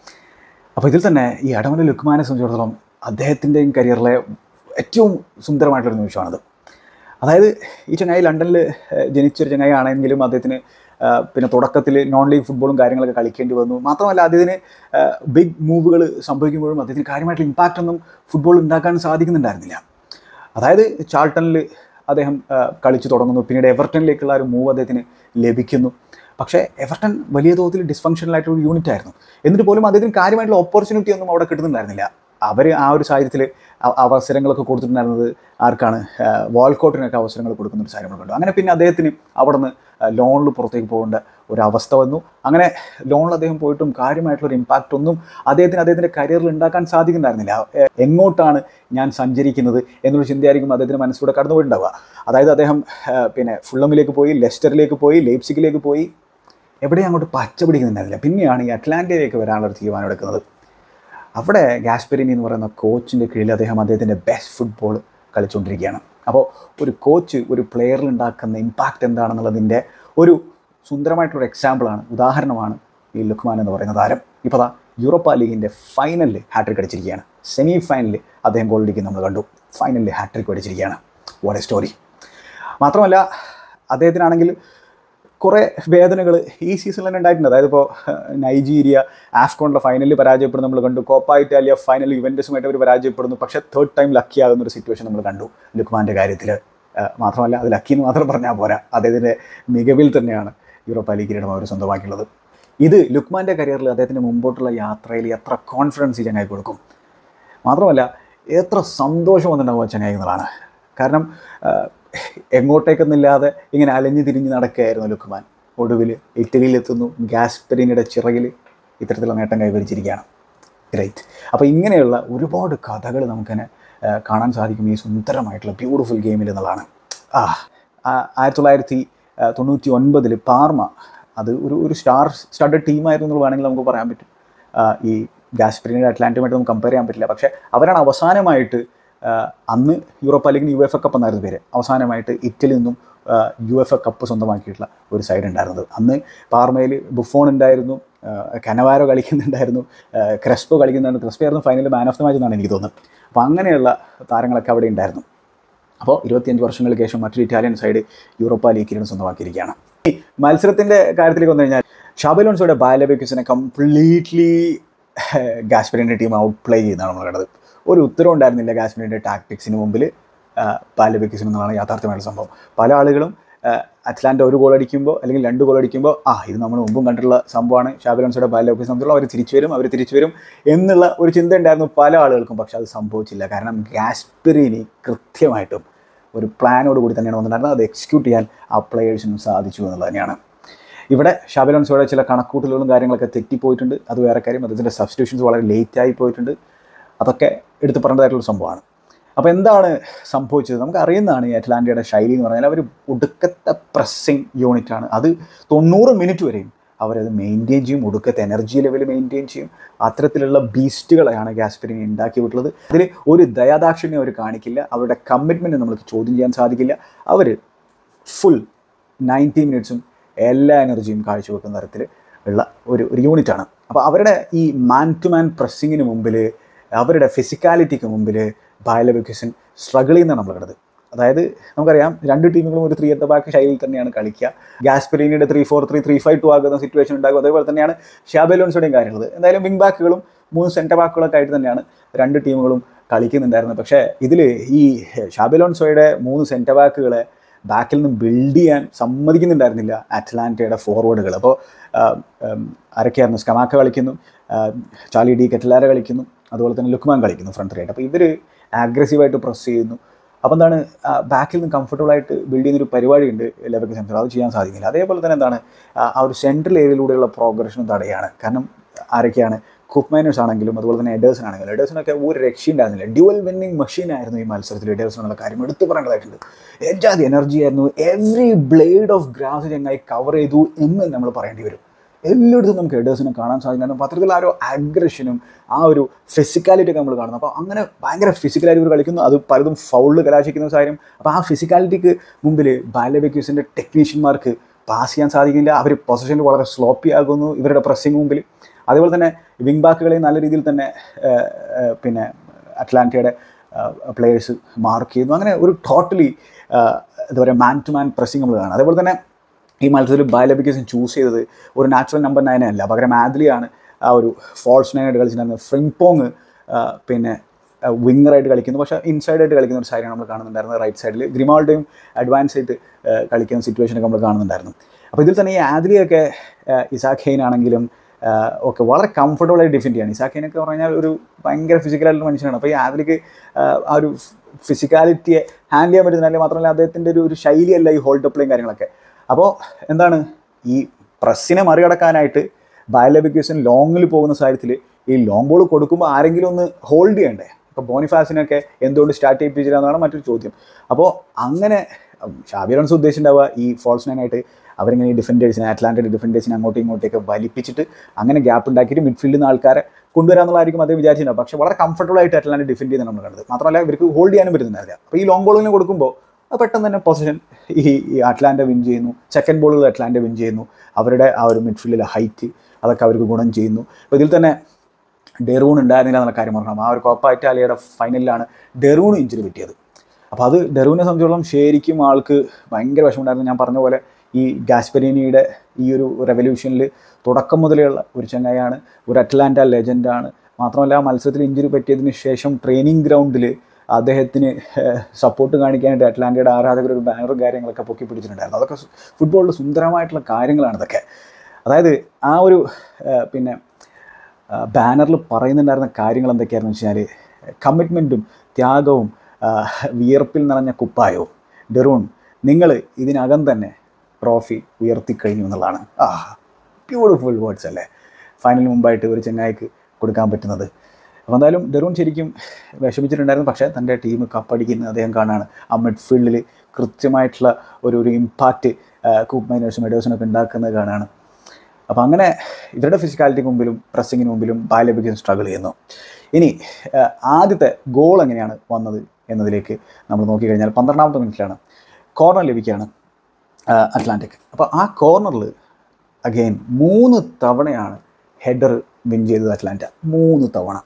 അപ്പോൾ ഇതിൽ തന്നെ ഈ അഡമലോ ലുക്മാനെ സംബന്ധിച്ചിടത്തോളം അദ്ദേഹത്തിൻ്റെയും കരിയറിലെ ഏറ്റവും സുന്ദരമായിട്ടുള്ളൊരു നിമിഷമാണത്. അതായത് ഈ ചങ്ങായി ലണ്ടനിൽ ജനിച്ചൊരു ചങ്ങായി ആണെങ്കിലും അദ്ദേഹത്തിന് പിന്നെ തുടക്കത്തിൽ നോൺ ലീഗ് ഫുട്ബോളും കാര്യങ്ങളൊക്കെ കളിക്കേണ്ടി വന്നു. മാത്രമല്ല അദ്ദേഹത്തിന് ബിഗ് മൂവുകൾ സംഭവിക്കുമ്പോഴും അദ്ദേഹത്തിന് കാര്യമായിട്ടുള്ള ഇമ്പാക്റ്റ് ഒന്നും ഫുട്ബോൾ ഉണ്ടാക്കാൻ സാധിക്കുന്നുണ്ടായിരുന്നില്ല. അതായത് ചാൾട്ടണിൽ അദ്ദേഹം കളിച്ചു തുടങ്ങുന്നു, പിന്നീട് എവർട്ടണിലേക്കുള്ള ഒരു മൂവ് അദ്ദേഹത്തിന് ലഭിക്കുന്നു. പക്ഷേ എവർട്ടൺ വലിയ തോതിൽ ഡിസ്ഫങ്ഷണലായിട്ടുള്ള യൂണിറ്റ് ആയിരുന്നു. എന്നിട്ട് പോലും അദ്ദേഹത്തിന് കാര്യമായിട്ടുള്ള ഓപ്പർച്യൂണിറ്റി ഒന്നും അവിടെ കിട്ടുന്നുണ്ടായിരുന്നില്ല. അവർ ആ ഒരു സാഹചര്യത്തിൽ അവസരങ്ങളൊക്കെ കൊടുത്തിട്ടുണ്ടായിരുന്നത് ആർക്കാണ്? വാൾക്കോട്ടിനൊക്കെ അവസരങ്ങൾ കൊടുക്കുന്നൊരു സാധനം നമ്മൾ കണ്ടു. അങ്ങനെ പിന്നെ അദ്ദേഹത്തിന് അവിടെ നിന്ന് ലോണിൽ പുറത്തേക്ക് പോകേണ്ട ഒരവസ്ഥ വന്നു. അങ്ങനെ ലോണിൽ അദ്ദേഹം പോയിട്ടും കാര്യമായിട്ടുള്ളൊരു ഇമ്പാക്റ്റ് ഒന്നും അദ്ദേഹത്തിൻ്റെ കരിയറിൽ ഉണ്ടാക്കാൻ സാധിക്കുന്നുണ്ടായിരുന്നില്ല. എങ്ങോട്ടാണ് ഞാൻ സഞ്ചരിക്കുന്നത് എന്നുള്ള ചിന്തയായിരിക്കും അദ്ദേഹത്തിൻ്റെ മനസ്സിലൂടെ കടന്നു പോയിട്ടുണ്ടാവുക. അതായത് അദ്ദേഹം പിന്നെ ഫുള്ളമിലേക്ക് പോയി, ലെസ്റ്ററിലേക്ക് പോയി, ലെയ്പ്സിഗിലേക്ക് പോയി, എവിടെയും അങ്ങോട്ട് പച്ച പിടിക്കുന്നുണ്ടായിരുന്നില്ല. പിന്നെയാണ് ഈ അറ്റ്ലാന്റയിലേക്ക് വരാനുള്ളൊരു തീരുമാനം എടുക്കുന്നത്. അവിടെ ഗാസ്പെരിനി എന്ന് പറയുന്ന കോച്ചിൻ്റെ കീഴിൽ അദ്ദേഹത്തിൻ്റെ ബെസ്റ്റ് ഫുട്ബോൾ കളിച്ചുകൊണ്ടിരിക്കുകയാണ്. അപ്പോൾ ഒരു കോച്ച് ഒരു പ്ലെയറിൽ ഉണ്ടാക്കുന്ന ഇമ്പാക്റ്റ് എന്താണെന്നുള്ളതിൻ്റെ ഒരു സുന്ദരമായിട്ടുള്ളൊരു എക്സാമ്പിളാണ്, ഉദാഹരണമാണ് ഈ ലുക്മാൻ എന്ന് പറയുന്ന താരം. ഇപ്പോൾ യൂറോപ്പ ലീഗിൻ്റെ ഫൈനലിൽ ഹാട്രിക് അടിച്ചിരിക്കുകയാണ്. സെമി ഫൈനലിൽ അദ്ദേഹം ഗോൾ അടിക്കുന്നത് നമ്മൾ കണ്ടു. ഫൈനലിൽ ഹാട്രിക് അടിച്ചിരിക്കുകയാണ്. What a story. മാത്രമല്ല അദ്ദേഹത്തിനാണെങ്കിൽ കുറേ വേദനകൾ ഈ സീസണിൽ തന്നെ ഉണ്ടായിട്ടുണ്ട്. അതായത് ഇപ്പോൾ നൈജീരിയ ആഫ്കോണിലെ ഫൈനലിൽ പരാജയപ്പെടുന്നു നമ്മൾ കണ്ടു. കോപ്പ ഇറ്റാലിയ ഫൈനലിൽ യുവൻറ്റസുമായിട്ട് അവർ പരാജയപ്പെടുന്നു. പക്ഷേ തേർഡ് ടൈം ലക്കി ആകുന്നൊരു സിറ്റുവേഷൻ നമ്മൾ കണ്ടു ലുക്മാൻ്റെ കാര്യത്തിൽ. മാത്രമല്ല അത് ലക്കി എന്ന് മാത്രം പറഞ്ഞാൽ പോരാ, അദ്ദേഹത്തിൻ്റെ മികവിൽ തന്നെയാണ് യൂറോപ്പ ലീഗ് കിരീടം അവർ സ്വന്തമാക്കിയുള്ളത്. ഇത് ലുക്മാൻ്റെ കരിയറിൽ അദ്ദേഹത്തിൻ്റെ മുമ്പോട്ടുള്ള യാത്രയിൽ എത്ര കോൺഫിഡൻസ് ഈ ചങ്ങായി കൊടുക്കും. മാത്രമല്ല എത്ര സന്തോഷം വന്നിട്ടുണ്ടാവും ആ ചങ്ങായി എന്നതാണ്. കാരണം എങ്ങോട്ടേക്കൊന്നുമില്ലാതെ ഇങ്ങനെ അലഞ്ഞു തിരിഞ്ഞ് നടക്കുകയായിരുന്നു ലുക്മാൻ. ഒടുവിൽ ഇറ്റലിയിലെത്തുന്നു. ഗാസ്പെരിനിയുടെ ചിറകിൽ ഇത്തരത്തിലുള്ള നേട്ടം കൈവരിച്ചിരിക്കുകയാണ്. ഗ്രേറ്റ്. അപ്പോൾ ഇങ്ങനെയുള്ള ഒരുപാട് കഥകൾ നമുക്കതിനെ കാണാൻ സാധിക്കും ഈ സുന്ദരമായിട്ടുള്ള ബ്യൂട്ടിഫുൾ ഗെയിമിൽ എന്നുള്ളതാണ്. 1999 പാർമ അത് ഒരു സ്റ്റാർഡ് ടീമായിരുന്നു എന്ന് വേണമെങ്കിൽ നമുക്ക് പറയാൻ പറ്റും. ഈ ഗാസ്പെരിനിയുടെ അറ്റ്ലാന്റയുമായിട്ട് നമുക്ക് കമ്പയർ ചെയ്യാൻ പറ്റില്ല. പക്ഷേ അവരാണ് അവസാനമായിട്ട് അന്ന് യൂറോപ്പ ലീഗിന് UEFA കപ്പ് എന്നായിരുന്നു പേര്. അവസാനമായിട്ട് ഇറ്റലിയിൽ നിന്നും UEFA കപ്പ് സ്വന്തമാക്കിയിട്ടുള്ള ഒരു സൈഡ് ഉണ്ടായിരുന്നത്. അന്ന് പാർമയിൽ ബുഫോൺ ഉണ്ടായിരുന്നു, കനവാരോ കളിക്കുന്നുണ്ടായിരുന്നു, ക്രെസ്പോ കളിക്കുന്നുണ്ടായിരുന്നു. ക്രെസ്പോ ആയിരുന്നു ഫൈനലിൽ മാൻ ഓഫ് ദ മാച്ച് എന്നാണ് എനിക്ക് തോന്നുന്നത്. അപ്പോൾ അങ്ങനെയുള്ള താരങ്ങളൊക്കെ അവിടെ ഉണ്ടായിരുന്നു. അപ്പോൾ 25 വർഷങ്ങൾക്ക് ശേഷം മറ്റൊരു ഇറ്റാലിയൻ സൈഡ് യൂറോപ്പ ലീഗ് കിരീടം സ്വന്തമാക്കിയിരിക്കുകയാണ്. ഈ മത്സരത്തിൻ്റെ കാര്യത്തിലേക്ക് വന്നു കഴിഞ്ഞാൽ ഷാബി അലോൺസോയുടെ ബായർ ലെവർകുസനെ കംപ്ലീറ്റ്ലി ഗാസ്പെരിൻ്റെ ടീം ഔട്ട് പ്ലേ ചെയ്യുന്നതാണ് നമ്മൾ കണ്ടത്. ഒരു ഉത്തരവ് ഉണ്ടായിരുന്നില്ല ഗാസ്പെരിൻ്റെ ടാക്ടിക്സിന് മുമ്പിൽ ബായർ ലെവർകുസൻ എന്നുള്ളതാണ് യാഥാർത്ഥ്യമായിട്ടുള്ള സംഭവം. പല ആളുകളും അറ്റ്ലാന്റ ഒരു ഗോൾ അടിക്കുമ്പോൾ അല്ലെങ്കിൽ 2 ഗോൾ അടിക്കുമ്പോൾ ഇത് നമ്മൾ മുമ്പും കണ്ടിട്ടുള്ള സംഭവമാണ്, ഷാബി അലോൺസോയുടെ ബായർ ലെവർകുസൻ സംബന്ധിച്ചുള്ള അവർ തിരിച്ചു വരും എന്നുള്ള ഒരു ചിന്ത ഉണ്ടായിരുന്നു പല ആളുകൾക്കും. പക്ഷെ അത് സംഭവിച്ചില്ല. കാരണം ഗാസ്പെരിനി കൃത്യമായിട്ടും ഒരു പ്ലാനോട് കൂടി തന്നെയാണ് വന്നിട്ടുണ്ടായിരുന്നത്. അത് എക്സിക്യൂട്ട് ചെയ്യാൻ ആ പ്ലെയേഴ്സിനും സാധിച്ചു എന്നുള്ളത് തന്നെയാണ്. ഇവിടെ ഷാബി അലോൺസോയുടെ ചില കണക്കൂട്ടലുകളും കാര്യങ്ങളൊക്കെ തെറ്റിപ്പോയിട്ടുണ്ട്. അത് വേറെ കാര്യം. അതിൻ്റെ സബ്സ്റ്റിറ്റ്യൂഷൻസ് വളരെ ലേറ്റായി പോയിട്ടുണ്ട്. അതൊക്കെ എടുത്ത് പറയേണ്ടതായിട്ടുള്ള സംഭവമാണ്. അപ്പോൾ എന്താണ് സംഭവിച്ചത്? നമുക്ക് അറിയുന്നതാണ് ഈ അറ്റ്ലാന്റയുടെ ശൈലി എന്ന് പറഞ്ഞാൽ അവർ ഒടുക്കത്തെ പ്രസ്സിങ് യൂണിറ്റാണ്. അത് 90 മിനിറ്റ് വരെയും അവരത് മെയിൻറ്റെയിൻ ചെയ്യും, ഒടുക്കത്തെ എനർജി ലെവൽ മെയിൻറ്റെയിൻ ചെയ്യും. അത്തരത്തിലുള്ള ബീസ്റ്റുകളെയാണ് ഗാസ്പെരിനി ഉണ്ടാക്കി വിട്ടുള്ളത്. അതിൽ ഒരു ദയാദാക്ഷിണ്യം അവർ കാണിക്കില്ല. അവരുടെ കമ്മിറ്റ്മെൻറ്റ് നമ്മൾക്ക് ചോദ്യം ചെയ്യാൻ സാധിക്കില്ല. അവർ ഫുൾ 90 മിനിറ്റ്സും എല്ലാ എനർജിയും കാഴ്ചവെക്കുന്ന തരത്തിൽ ഉള്ള ഒരു യൂണിറ്റാണ്. അപ്പോൾ അവരുടെ ഈ മാൻ ടു മാൻ പ്രസ്സിങ്ങിന് മുമ്പിൽ, അവരുടെ ഫിസിക്കാലിറ്റിക്ക് മുമ്പിൽ ബായർ ലെവർകുസൻ സ്ട്രഗിൾ ചെയ്യുന്നതാണ് നമ്മൾ കണ്ടത്. അതായത് നമുക്കറിയാം 2 ടീമുകളും ഒരു 3 at the back ശൈലിയിൽ തന്നെയാണ് കളിക്കുക. ഗാസ്പെരിനിയുടെ 3-4-3, 3-5-2 ആകുന്ന സിറ്റുവേഷൻ ഉണ്ടാകും. അതേപോലെ തന്നെയാണ് ഷാബി അലോൺസോയുടെയും കാര്യമുള്ളത്. എന്തായാലും വിങ് ബാക്കുകളും 3 സെൻറ്റർ ബാക്കുകളൊക്കെ ആയിട്ട് തന്നെയാണ് 2 ടീമുകളും കളിക്കുന്നുണ്ടായിരുന്നത്. പക്ഷേ ഇതിൽ ഈ ഷാബി അലോൺസോയുടെ 3 സെൻറ്റർ ബാക്കുകളെ ബാക്കിൽ നിന്ന് ബിൽഡ് ചെയ്യാൻ സമ്മതിക്കുന്നുണ്ടായിരുന്നില്ല അറ്റ്ലാന്റയുടെ ഫോർവേഡുകൾ. അപ്പോൾ ആരൊക്കെയായിരുന്നു? സ്കമാക്ക കളിക്കുന്നു, ചാർലി ഡി കെറ്റലാര കളിക്കുന്നു, അതുപോലെ തന്നെ ലുക്മാൻ കളിക്കുന്നു ഫ്രണ്ട് 3 ആയിട്ട്. അപ്പോൾ ഇവർ ആഗ്രസീവായിട്ട് പ്രസ് ചെയ്യുന്നു. അപ്പോൾ എന്താണ്, ബാക്കിൽ നിന്ന് കംഫർട്ടബിളായിട്ട് ബിൽഡ് ചെയ്യുന്നൊരു പരിപാടിയുണ്ട് ലെവർകുസൻ. അത് ചെയ്യാൻ സാധിക്കില്ല. അതേപോലെ തന്നെ എന്താണ്, ആ ഒരു സെൻട്രൽ ഏരിയയിലൂടെയുള്ള പ്രോഗ്രഷനും തടയാണ്. കാരണം ആരൊക്കെയാണ്? കുക്ക് മൈനേഴ്സ് ആണെങ്കിലും അതുപോലെ തന്നെ എഡേഴ്സൺ ആണെങ്കിലും, എഡേഴ്സണൊക്കെ ഒരു രക്ഷയുണ്ടായിരുന്നില്ല. ഡ്യുവൽ വിന്നിങ് മെഷീൻ ആയിരുന്നു ഈ മത്സരത്തിൽ എഡേഴ്സൺ എന്നുള്ള കാര്യം എടുത്തു പറയേണ്ടതായിട്ടുണ്ട്. എജാതി എനർജി ആയിരുന്നു. എവറി ബ്ലേഡ് ഓഫ് ഗ്രാസ് ചങ്ങായി കവർ ചെയ്തു എന്ന് നമ്മൾ പറയേണ്ടി വരും. എല്ലായിടത്തും നമുക്ക് എഡേഴ്സിനെ കാണാൻ സാധിക്കുന്നു. പത്രത്തിൽ ആ ഒരു അഗ്രഷനും ആ ഒരു ഫിസിക്കാലിറ്റി ഒക്കെ നമ്മൾ കാണുന്നു. അപ്പോൾ അങ്ങനെ ഭയങ്കര ഫിസിക്കലായിട്ട് ഇവർ കളിക്കുന്നു. അത് പലതും ഫൗളിൽ കലാശിക്കുന്ന കാര്യം. അപ്പോൾ ആ ഫിസിക്കാലിറ്റിക്ക് മുമ്പിൽ ബായർ ലെവർകുസൻ്റെ ടെക്നീഷ്യന്മാർക്ക് പാസ് ചെയ്യാൻ സാധിക്കില്ല. അവർ പൊസിഷനിൽ വളരെ സ്ലോപ്പി ആകുന്നു ഇവരുടെ പ്രസ്സിങ് മുമ്പിൽ. അതേപോലെ തന്നെ വിങ് ബാക്കുകളെയും നല്ല രീതിയിൽ തന്നെ പിന്നെ അറ്റ്ലാന്റയുടെ പ്ലെയേഴ്സ് മാർക്ക് ചെയ്യുന്നു. അങ്ങനെ ഒരു ടോട്ടലി എന്താ പറയുക, മാൻ ടു മാൻ പ്രസ്സിങ് നമ്മൾ കാണാം. അതേപോലെ തന്നെ ഈ മത്സരത്തിൽ ബായർ ലെവർകുസൻ ചൂസ് ചെയ്തത് ഒരു നാച്ചുറൽ നമ്പർ 9 അല്ല, പകരം ആദ്ലിയാണ് ആ ഒരു ഫോൾസ് 9 ആയിട്ട് കളിച്ചിട്ടുണ്ടായിരുന്നത്. ഫ്രിംപോങ് പിന്നെ വിങ്ങറായിട്ട് കളിക്കുന്നു. പക്ഷേ ഇൻസൈഡായിട്ട് കളിക്കുന്ന ഒരു സൈഡാണ് നമ്മൾ കാണുന്നുണ്ടായിരുന്നത്. റൈറ്റ് സൈഡിൽ ഗ്രിമാൾഡയും അഡ്വാൻസ് ആയിട്ട് കളിക്കുന്ന സിറ്റുവേഷനൊക്കെ നമ്മൾ കാണുന്നുണ്ടായിരുന്നു. അപ്പോൾ ഇതിൽ തന്നെ ഈ ആദ്ലിയൊക്കെ ഇസാക്ക് ഹെയ്ൻ ആണെങ്കിലും ഒക്കെ വളരെ കംഫർട്ടബിളായി ഡിഫെൻഡ് ചെയ്യാണ്. ഇസാക്ക് ഹെയ്നൊക്കെ പറഞ്ഞാൽ ഒരു ഭയങ്കര ഫിസിക്കലായിട്ടുള്ള മനുഷ്യനാണ്. അപ്പോൾ ഈ ആദ്ലിക്ക് ആ ഒരു ഫിസിക്കാലിറ്റിയെ ഹാൻഡിൽ ചെയ്യാൻ പറ്റുന്നില്ല. മാത്രമല്ല അദ്ദേഹത്തിൻ്റെ ഒരു ശൈലിയല്ല ഈ ഹോൾഡ് പ്ലേയും കാര്യങ്ങളൊക്കെ. അപ്പോൾ എന്താണ്, ഈ പ്രസ്സിനെ മറികടക്കാനായിട്ട് ബായർ ലെവർകുസൻ ലോങ്ങിൽ പോകുന്ന സാഹചര്യത്തിൽ ഈ ലോങ് ബോൾ കൊടുക്കുമ്പോൾ ആരെങ്കിലും ഒന്ന് ഹോൾഡ് ചെയ്യണ്ടേ? ഇപ്പോൾ ബോണിഫാസിനൊക്കെ എന്തുകൊണ്ട് സ്റ്റാർട്ട് ചെയ്യിപ്പിച്ചില്ല എന്നാണ് മറ്റൊരു ചോദ്യം. അപ്പോൾ അങ്ങനെ ഷാബി അലോൺസോ ഉദ്ദേശിച്ചിട്ടുണ്ടാവുക ഈ ഫോൾസ് 9 ആയിട്ട് അവരിങ്ങനെ ഈ ഡിഫൻഡേഴ്സിനെ, അറ്റ്ലാന്റയുടെ ഡിഫൻഡേഴ്സിനെ അങ്ങോട്ടും ഇങ്ങോട്ടേക്ക് വലിപ്പിച്ചിട്ട് അങ്ങനെ ഗ്യാപ്പ് ഉണ്ടാക്കിയിട്ട് മിഡ്ഫീൽഡിൽ നിന്ന് ആൾക്കാരെ കൊണ്ടുവരാമെന്നുള്ളതായിരിക്കും അദ്ദേഹം വിചാരിച്ചിട്ടുണ്ടാവും. പക്ഷേ വളരെ കംഫർട്ടബിളായിട്ട് അറ്റ്ലാന്റ് ഡിഫെൻഡ് ചെയ്യുന്നത് നമ്മൾ കണ്ടത്. മാത്രമല്ല ഇവർക്ക് ഹോൾഡ് ചെയ്യാനും പറ്റുന്നുണ്ടായിരുന്നില്ല. അപ്പോൾ ഈ ലോങ് ബോളിന് കൊടുക്കുമ്പോൾ പെട്ടെന്ന് തന്നെ പൊസിഷൻ ഈ അറ്റ്ലാന്റ വിൻ ചെയ്യുന്നു. സെക്കൻഡ് ബോളുകൾ അറ്റ്ലാന്റ വിൻ ചെയ്യുന്നു. അവരുടെ ആ ഒരു മിഡ്ഫീൽഡിലെ ഹൈറ്റ് അതൊക്കെ അവർക്ക് ഗുണം ചെയ്യുന്നു. അപ്പോൾ ഇതിൽ തന്നെ ഡെറൂൺ ഉണ്ടായിരുന്നില്ല എന്നുള്ള കാര്യം പറയണം. ആ ഒരു കോപ്പ ഇറ്റാലിയയുടെ ഫൈനലിലാണ് ഡെറൂൺ ഇഞ്ചുറി പറ്റിയത്. അപ്പോൾ അത് ഡെറൂണിനെ സംബന്ധിച്ചോളം ശരിക്കും ആൾക്ക് ഭയങ്കര വിഷമമുണ്ടായിരുന്നു. ഞാൻ പറഞ്ഞ പോലെ ഈ ഗാസ്പെരിനിയുടെ ഈ ഒരു റെവല്യൂഷനിൽ തുടക്കം മുതലുള്ള ഒരു ചങ്ങായാണ്, ഒരു അറ്റ്ലാന്റ ലെജൻഡാണ്. മാത്രമല്ല മത്സരത്തിൽ ഇഞ്ചുറി പറ്റിയതിന് ശേഷം ട്രെയിനിങ് ഗ്രൗണ്ടിൽ അദ്ദേഹത്തിന് സപ്പോർട്ട് കാണിക്കാനായിട്ട് അറ്റ്ലാന്റയുടെ ആരാധകർ ഒരു ബാനറും കാര്യങ്ങളൊക്കെ പൊക്കി പിടിച്ചിട്ടുണ്ടായിരുന്നു. അതൊക്കെ ഫുട്ബോളിൽ സുന്ദരമായിട്ടുള്ള കാര്യങ്ങളാണ് ഇതൊക്കെ. അതായത് ആ ഒരു പിന്നെ ബാനറിൽ പറയുന്നുണ്ടായിരുന്ന കാര്യങ്ങൾ എന്തൊക്കെയാണെന്ന് വെച്ച് കഴിഞ്ഞാൽ കമ്മിറ്റ്മെൻറ്റും ത്യാഗവും വിയർപ്പിൽ നിറഞ്ഞ കുപ്പായവും. ഡെറൂൺ, നിങ്ങൾ ഇതിനകം തന്നെ ട്രോഫി ഉയർത്തിക്കഴിഞ്ഞു എന്നുള്ളതാണ്. ബ്യൂട്ടിഫുൾ വേർഡ്സ് അല്ലേ ഫൈനലിന് മുമ്പായിട്ട് ഒരു ചെങ്ങായിക്ക് കൊടുക്കാൻ പറ്റുന്നത്. അപ്പോൾ എന്തായാലും ഡെറൂൺ ശരിക്കും വിഷമിച്ചിട്ടുണ്ടായിരുന്നു. പക്ഷേ തൻ്റെ ടീം കപ്പടിക്കുന്നത് അദ്ദേഹം കാണാണ്. ആ മിഡ്ഫീൽഡിൽ കൃത്യമായിട്ടുള്ള ഒരു ഇമ്പാക്റ്റ് കൂപ്പ് മൈനേഴ്സും എഡേഴ്സിനൊക്കെ ഉണ്ടാക്കുന്നത് കാണാണ്. അപ്പോൾ അങ്ങനെ ഇവരുടെ ഫിസിക്കാലിറ്റിക്ക് മുമ്പിലും പ്രസ്സിങ്ങിന് മുമ്പിലും ബായർ ലെവർകുസൻ സ്ട്രഗിൾ ചെയ്യുന്നു. ഇനി ആദ്യത്തെ ഗോൾ എങ്ങനെയാണ് വന്നത് എന്നതിലേക്ക് നമ്മൾ നോക്കിക്കഴിഞ്ഞാൽ 12ാമത്തെ മിനിറ്റിലാണ് കോർണർ ലഭിക്കുകയാണ്. അറ്റ്ലാന്റിക്. അപ്പോൾ ആ കോർണറിൽ അഗെയിൻ 3 തവണയാണ് ഹെഡർ വിൻ ചെയ്തത് അറ്റ്ലാന്റ, 3 തവണ.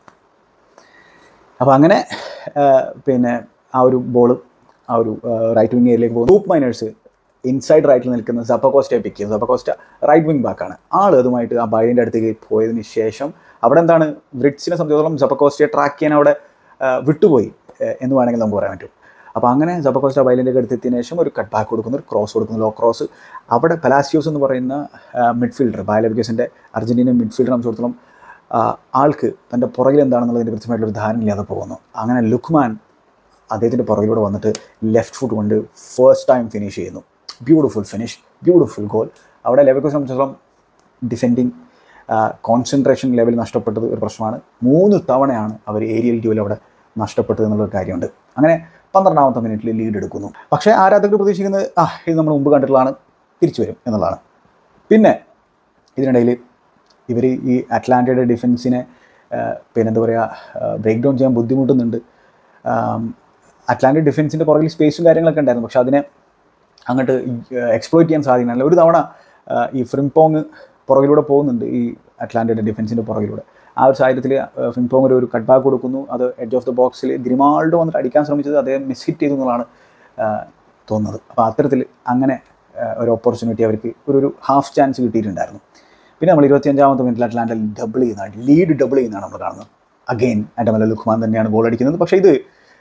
അപ്പോൾ അങ്ങനെ പിന്നെ ആ ഒരു ബോൾ ആ ഒരു റൈറ്റ് വിങ് ഏരിയയിലേക്ക് പോകുന്നു. ലൂപ്പ് മൈനേഴ്സ് ഇൻസൈഡ് റൈറ്റിൽ നിൽക്കുന്ന സപ്പക്കോസ്റ്റയെ പിക്ക് ചെയ്തു. സപ്പക്കോസ്റ്റ റൈറ്റ് വിങ് ബാക്കാണ്. അതുമായിട്ട് ആ ബൈലിൻ്റെ അടുത്തേക്ക് പോയതിന് ശേഷം അവിടെ എന്താണ് ബ്രിഡ്സിനെ സംബന്ധിച്ചിടത്തോളം സപ്പക്കോസ്റ്റയെ ട്രാക്ക് ചെയ്യാൻ അവിടെ വിട്ടുപോയി എന്ന് വേണമെങ്കിൽ നമുക്ക് പറയാൻ പറ്റും. അപ്പോൾ അങ്ങനെ സപ്പക്കോസ്റ്റ ബൈലിൻ്റെ അടുത്തെത്തിയതിനു ശേഷം ഒരു കട്ട് ബാക്ക് കൊടുക്കുന്നു, ഒരു ക്രോസ് കൊടുക്കുന്നു, ലോ ക്രോസ്. അവിടെ പലാസിയോസ് എന്ന് പറയുന്ന മിഡ്ഫീൽഡർ, ബായർ ലെവർകുസൻ്റെ അർജൻറ്റീന മിഡ്ഫീൽഡറെ സംബന്ധിച്ചിടത്തോളം ആൾക്ക് തൻ്റെ പുറകിൽ എന്താണെന്നുള്ളതിൻ്റെ കൃത്യമായിട്ടുള്ളൊരു ധാരണയില്ലാതെ പോകുന്നു. അങ്ങനെ ലുക്മാൻ അദ്ദേഹത്തിൻ്റെ പുറകിലൂടെ വന്നിട്ട് ലെഫ്റ്റ് ഫുട്ട് കൊണ്ട് ഫസ്റ്റ് ടൈം ഫിനിഷ് ചെയ്യുന്നു. Beautiful finish, beautiful goal. അവിടെ ലെവർകുസനെ സംബന്ധിച്ചിടത്തോളം ഡിഫെൻഡിങ് കോൺസെൻട്രേഷൻ ലെവൽ നഷ്ടപ്പെട്ടത് ഒരു പ്രശ്നമാണ്. 3 തവണയാണ് അവർ ഏരിയൽ ഡ്യൂവൽ അവിടെ നഷ്ടപ്പെട്ടത് എന്നുള്ളൊരു കാര്യമുണ്ട്. അങ്ങനെ 12ാമത്തെ മിനിറ്റിൽ ലീഡ് എടുക്കുന്നു. പക്ഷേ ആരാധകർ പ്രതീക്ഷിക്കുന്നത് ഇത് നമ്മൾ മുമ്പ് കണ്ടിട്ടുള്ളതാണ്, തിരിച്ചു വരും എന്നുള്ളതാണ്. പിന്നെ ഇതിനിടയിൽ ഇവർ ഈ അറ്റ്ലാന്റയുടെ ഡിഫൻസിനെ എന്താ പറയുക ബ്രേക്ക് ഡൗൺ ചെയ്യാൻ ബുദ്ധിമുട്ടുന്നുണ്ട്. അറ്റ്ലാന്റിക് ഡിഫൻസിൻ്റെ പുറകിൽ സ്പേസും കാര്യങ്ങളൊക്കെ ഉണ്ടായിരുന്നു, പക്ഷേ അതിനെ അങ്ങോട്ട് എക്സ്പ്ലോയിറ്റ് ചെയ്യാൻ സാധിക്കുന്നില്ല. ഒരു തവണ ഈ ഫ്രിംപോങ് പുറകിലൂടെ പോകുന്നുണ്ട്, ഈ അറ്റ്ലാന്റയുടെ ഡിഫൻസിൻ്റെ പുറകിലൂടെ. ആ ഒരു സാഹചര്യത്തിൽ ഫ്രിംപോങ് ഒരു കട്ട് ബാക്ക് കൊടുക്കുന്നു. അത് എഡ്ജ് ഓഫ് ദ ബോക്സിൽ ഗ്രിമാൾഡോ വന്നിട്ട് അടിക്കാൻ ശ്രമിച്ചത് അദ്ദേഹം മിസ് ഹിറ്റ് ചെയ്തു എന്നുള്ളതാണ് തോന്നുന്നത്. അപ്പോൾ അത്തരത്തിൽ അങ്ങനെ ഒരു ഓപ്പർച്യൂണിറ്റി അവർക്ക് ഒരു ഹാഫ് ചാൻസ് കിട്ടിയിട്ടുണ്ടായിരുന്നു. പിന്നെ നമ്മൾ 25ാമത്തെ മിനിറ്റിൽ അറ്റ്ലാന്റ ലീഡ് ഡബിൾ ചെയ്യുന്നതാണ് നമ്മൾ കാണുന്നത്. അഗെയിൻ അഡമല ലുക്മാൻ തന്നെയാണ് ഗോൾ അടിക്കുന്നത്. പക്ഷേ ഇത്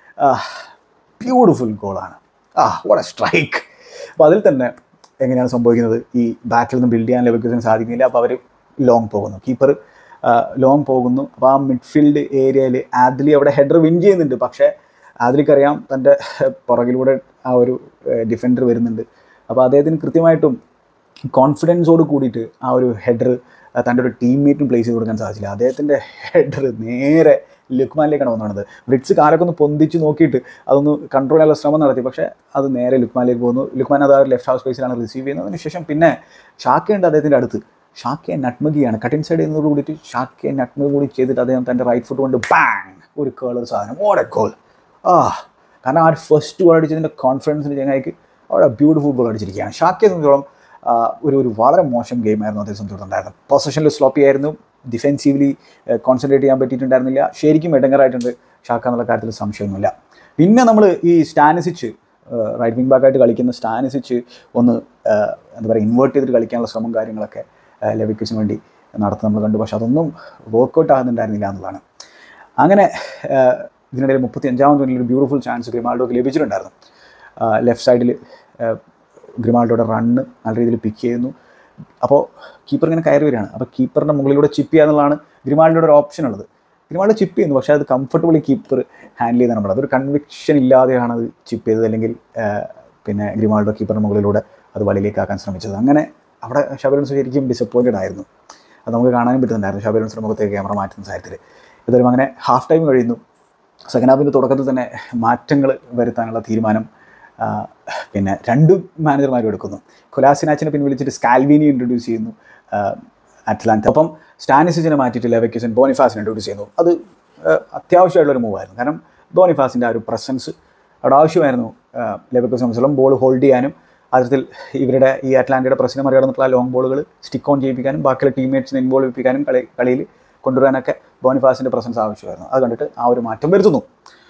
ബ്യൂട്ടിഫുൾ ഗോളാണ്. What a strike. അപ്പോൾ അതിൽ തന്നെ എങ്ങനെയാണ് സംഭവിക്കുന്നത്, ഈ ബാക്കിൽ നിന്ന് ബിൽഡ് ചെയ്യാൻ ലെവർകുസന് സാധിക്കുന്നില്ല. അപ്പോൾ അവർ ലോങ് പോകുന്നു, കീപ്പർ ലോങ് പോകുന്നു. അപ്പോൾ ആ മിഡ്ഫീൽഡ് ഏരിയയിൽ ആദ്ലി അവിടെ ഹെഡർ വിൻ ചെയ്യുന്നുണ്ട്. പക്ഷേ ആദ്ലിക്കറിയാം തൻ്റെ പുറകിലൂടെ ആ ഒരു ഡിഫൻഡർ വരുന്നുണ്ട്. അപ്പോൾ അദ്ദേഹത്തിന് കൃത്യമായിട്ടും കോൺഫിഡൻസോട് കൂടിയിട്ട് ആ ഒരു ഹെഡർ തൻ്റെ ഒരു ടീംമേറ്റിന് പ്ലേസ് ചെയ്ത് കൊടുക്കാൻ സാധിച്ചില്ല. അദ്ദേഹത്തിൻ്റെ ഹെഡർ നേരെ ലുക്മാനിലേക്കാണ് വന്നത്. ബ്രിഡ്സ് കാലൊക്കെ ഒന്ന് പൊന്തിച്ച് നോക്കിയിട്ട് അതൊന്ന് കൺട്രോൾ ചെയ്യാനുള്ള ശ്രമം നടത്തി, പക്ഷേ അത് നേരെ ലുക്മാനിലേക്ക് പോകുന്നു. ലുക്മാൻ അത് ആ ഒരു ലെഫ്റ്റ് ഹാഫ് സ്പേസിലാണ് റിസീവ് ചെയ്യുന്നത്. അതിനുശേഷം പിന്നെ ഷാക്കയുണ്ട് അദ്ദേഹത്തിൻ്റെ അടുത്ത്. ഷാക്കയെ നട്ട്മഗിയാണ്, കട്ടിൻ സൈഡ് എന്നോട് കൂടിയിട്ട് ഷാക്കയെ നട്ട്മഗ് കൂടി ചെയ്തിട്ട് അദ്ദേഹം തൻ്റെ റൈറ്റ് ഫുട്ട് കൊണ്ട് ബാങ് ഒരു കേളർ സാധനം. What a goal. കാരണം ആ ഒരു ഫസ്റ്റ് ഗോൾ അടിച്ചതിൻ്റെ കോൺഫിഡൻസിന് ചങ്ങായിക്ക് അവിടെ ബ്യൂട്ടിഫുൾ ഗോൾ അടിച്ചിരിക്കുകയാണ്. ഷാക്കയെ സംബന്ധിച്ചോളം ഒരു വളരെ മോശം ഗെയിമായിരുന്നു അദ്ദേഹം സംബന്ധിച്ചിട്ടുണ്ടായിരുന്നത്. പൊസഷനിൽ സ്ലോപ്പി ആയിരുന്നു, ഡിഫെൻസീവ്ലി കോൺസെൻട്രേറ്റ് ചെയ്യാൻ പറ്റിയിട്ടുണ്ടായിരുന്നില്ല. ശരിക്കും ഇടങ്ങറായിട്ടുണ്ട് ഷാക്ക എന്നുള്ള കാര്യത്തിൽ സംശയമൊന്നുമില്ല. പിന്നെ നമ്മൾ ഈ സ്റ്റാനിസിച്ച് റൈറ്റ് വിങ് ബാക്കായിട്ട് കളിക്കുന്ന സ്റ്റാനിസിച്ച് ഒന്ന് എന്താ പറയുക ഇൻവേർട്ട് ചെയ്തിട്ട് കളിക്കാനുള്ള ശ്രമം കാര്യങ്ങളൊക്കെ ലെവർകുസന് വേണ്ടി നടത്തി നമ്മൾ കണ്ടു. പക്ഷെ അതൊന്നും വർക്കൗട്ട് ആകുന്നുണ്ടായിരുന്നില്ല എന്നുള്ളതാണ്. അങ്ങനെ ഇതിനിടയിൽ 35ാമത്തെ മിനിറ്റിൽ ഒരു ബ്യൂട്ടിഫുൾ ചാൻസ് ഗ്രിമാൾഡോക്ക് ലഭിച്ചിട്ടുണ്ടായിരുന്നു. ലെഫ്റ്റ് സൈഡിൽ ഗ്രിമാൾഡോയുടെ റണ്ണ് നല്ല രീതിയിൽ പിക്ക് ചെയ്യുന്നു. അപ്പോൾ കീപ്പർ ഇങ്ങനെ കയറി വരികയാണ്. അപ്പോൾ കീപ്പറിൻ്റെ മുകളിലൂടെ ചിപ്പ് ചെയ്യുക എന്നുള്ളതാണ് ഗ്രിമാൾഡോയുടെ ഒരു ഓപ്ഷൻ ഉള്ളത്. ഗ്രിമാൾഡോ ചിപ്പ് ചെയ്യുന്നു, പക്ഷേ അത് കംഫർട്ടബിളി കീപ്പർ ഹാൻഡിൽ ചെയ്താണ് നമ്മൾ. അതൊരു കൺവിക്ഷൻ ഇല്ലാതെയാണ് അത് ചിപ്പ് ചെയ്തത്, അല്ലെങ്കിൽ പിന്നെ ഗ്രിമാൾഡോ കീപ്പറിൻ്റെ മുകളിലൂടെ അത് വലയിലേക്ക് ആക്കാൻ ശ്രമിച്ചത്. അങ്ങനെ അവിടെ ഷാബി അലോൺസോ ശരിക്കും ഡിസപ്പോയിൻറ്റഡ് ആയിരുന്നു. അത് നമുക്ക് കാണാനും പറ്റുന്നുണ്ടായിരുന്നു ഷാബി അലോൺസോയുടെ മുഖത്തേക്ക് ക്യാമറ മാറ്റുന്ന സാഹചര്യത്തിൽ. ഏതായാലും അങ്ങനെ ഹാഫ് ടൈം കഴിയുന്നു. സെക്കൻഡ് ഹാഫിൻ്റെ തുടക്കത്തിൽ തന്നെ മാറ്റങ്ങൾ വരുത്താനുള്ള തീരുമാനം പിന്നെ 2 മാനേജർമാരും എടുക്കുന്നു. കൊലാസിനാച്ചിനെ പിൻവലിച്ചിട്ട് സ്കാൽവിനി ഇൻട്രൊഡ്യൂസ് ചെയ്യുന്നു അറ്റ്ലാന്റ. അപ്പം സ്റ്റാനിസിച്ചിനെ മാറ്റിയിട്ട് ലെവർകുസൻ ബോണിഫാസിനെ ഇൻട്രൊഡ്യൂസ് ചെയ്യുന്നു. അത് അത്യാവശ്യമായിട്ടുള്ളൊരു മൂവായിരുന്നു. കാരണം ബോണിഫാസിൻ്റെ ആ ഒരു പ്രസൻസ് അവിടെ ആവശ്യമായിരുന്നു. ലെവർകുസനെ സംബന്ധിച്ചോളം ബോൾ ഹോൾഡ് ചെയ്യാനും അത്തരത്തിൽ ഇവരുടെ ഈ അറ്റ്ലാന്റയുടെ പ്രശ്നം മറികടന്നിട്ടുള്ള ലോങ് ബോളുകൾ സ്റ്റിക്ക് ഓൺ ചെയ്യിപ്പിക്കാനും ബാക്കിയുള്ള ടീംമേറ്റ്സിനെ ഇൻവോൾവ് ചെയ്യിപ്പിക്കാനും കളിയിൽ കൊണ്ടുവരാനൊക്കെ ബോണിഫാസിൻ്റെ പ്രസൻസ് ആവശ്യമായിരുന്നു. അത് കണ്ടിട്ട് ആ ഒരു മാറ്റം വരുത്തുന്നു.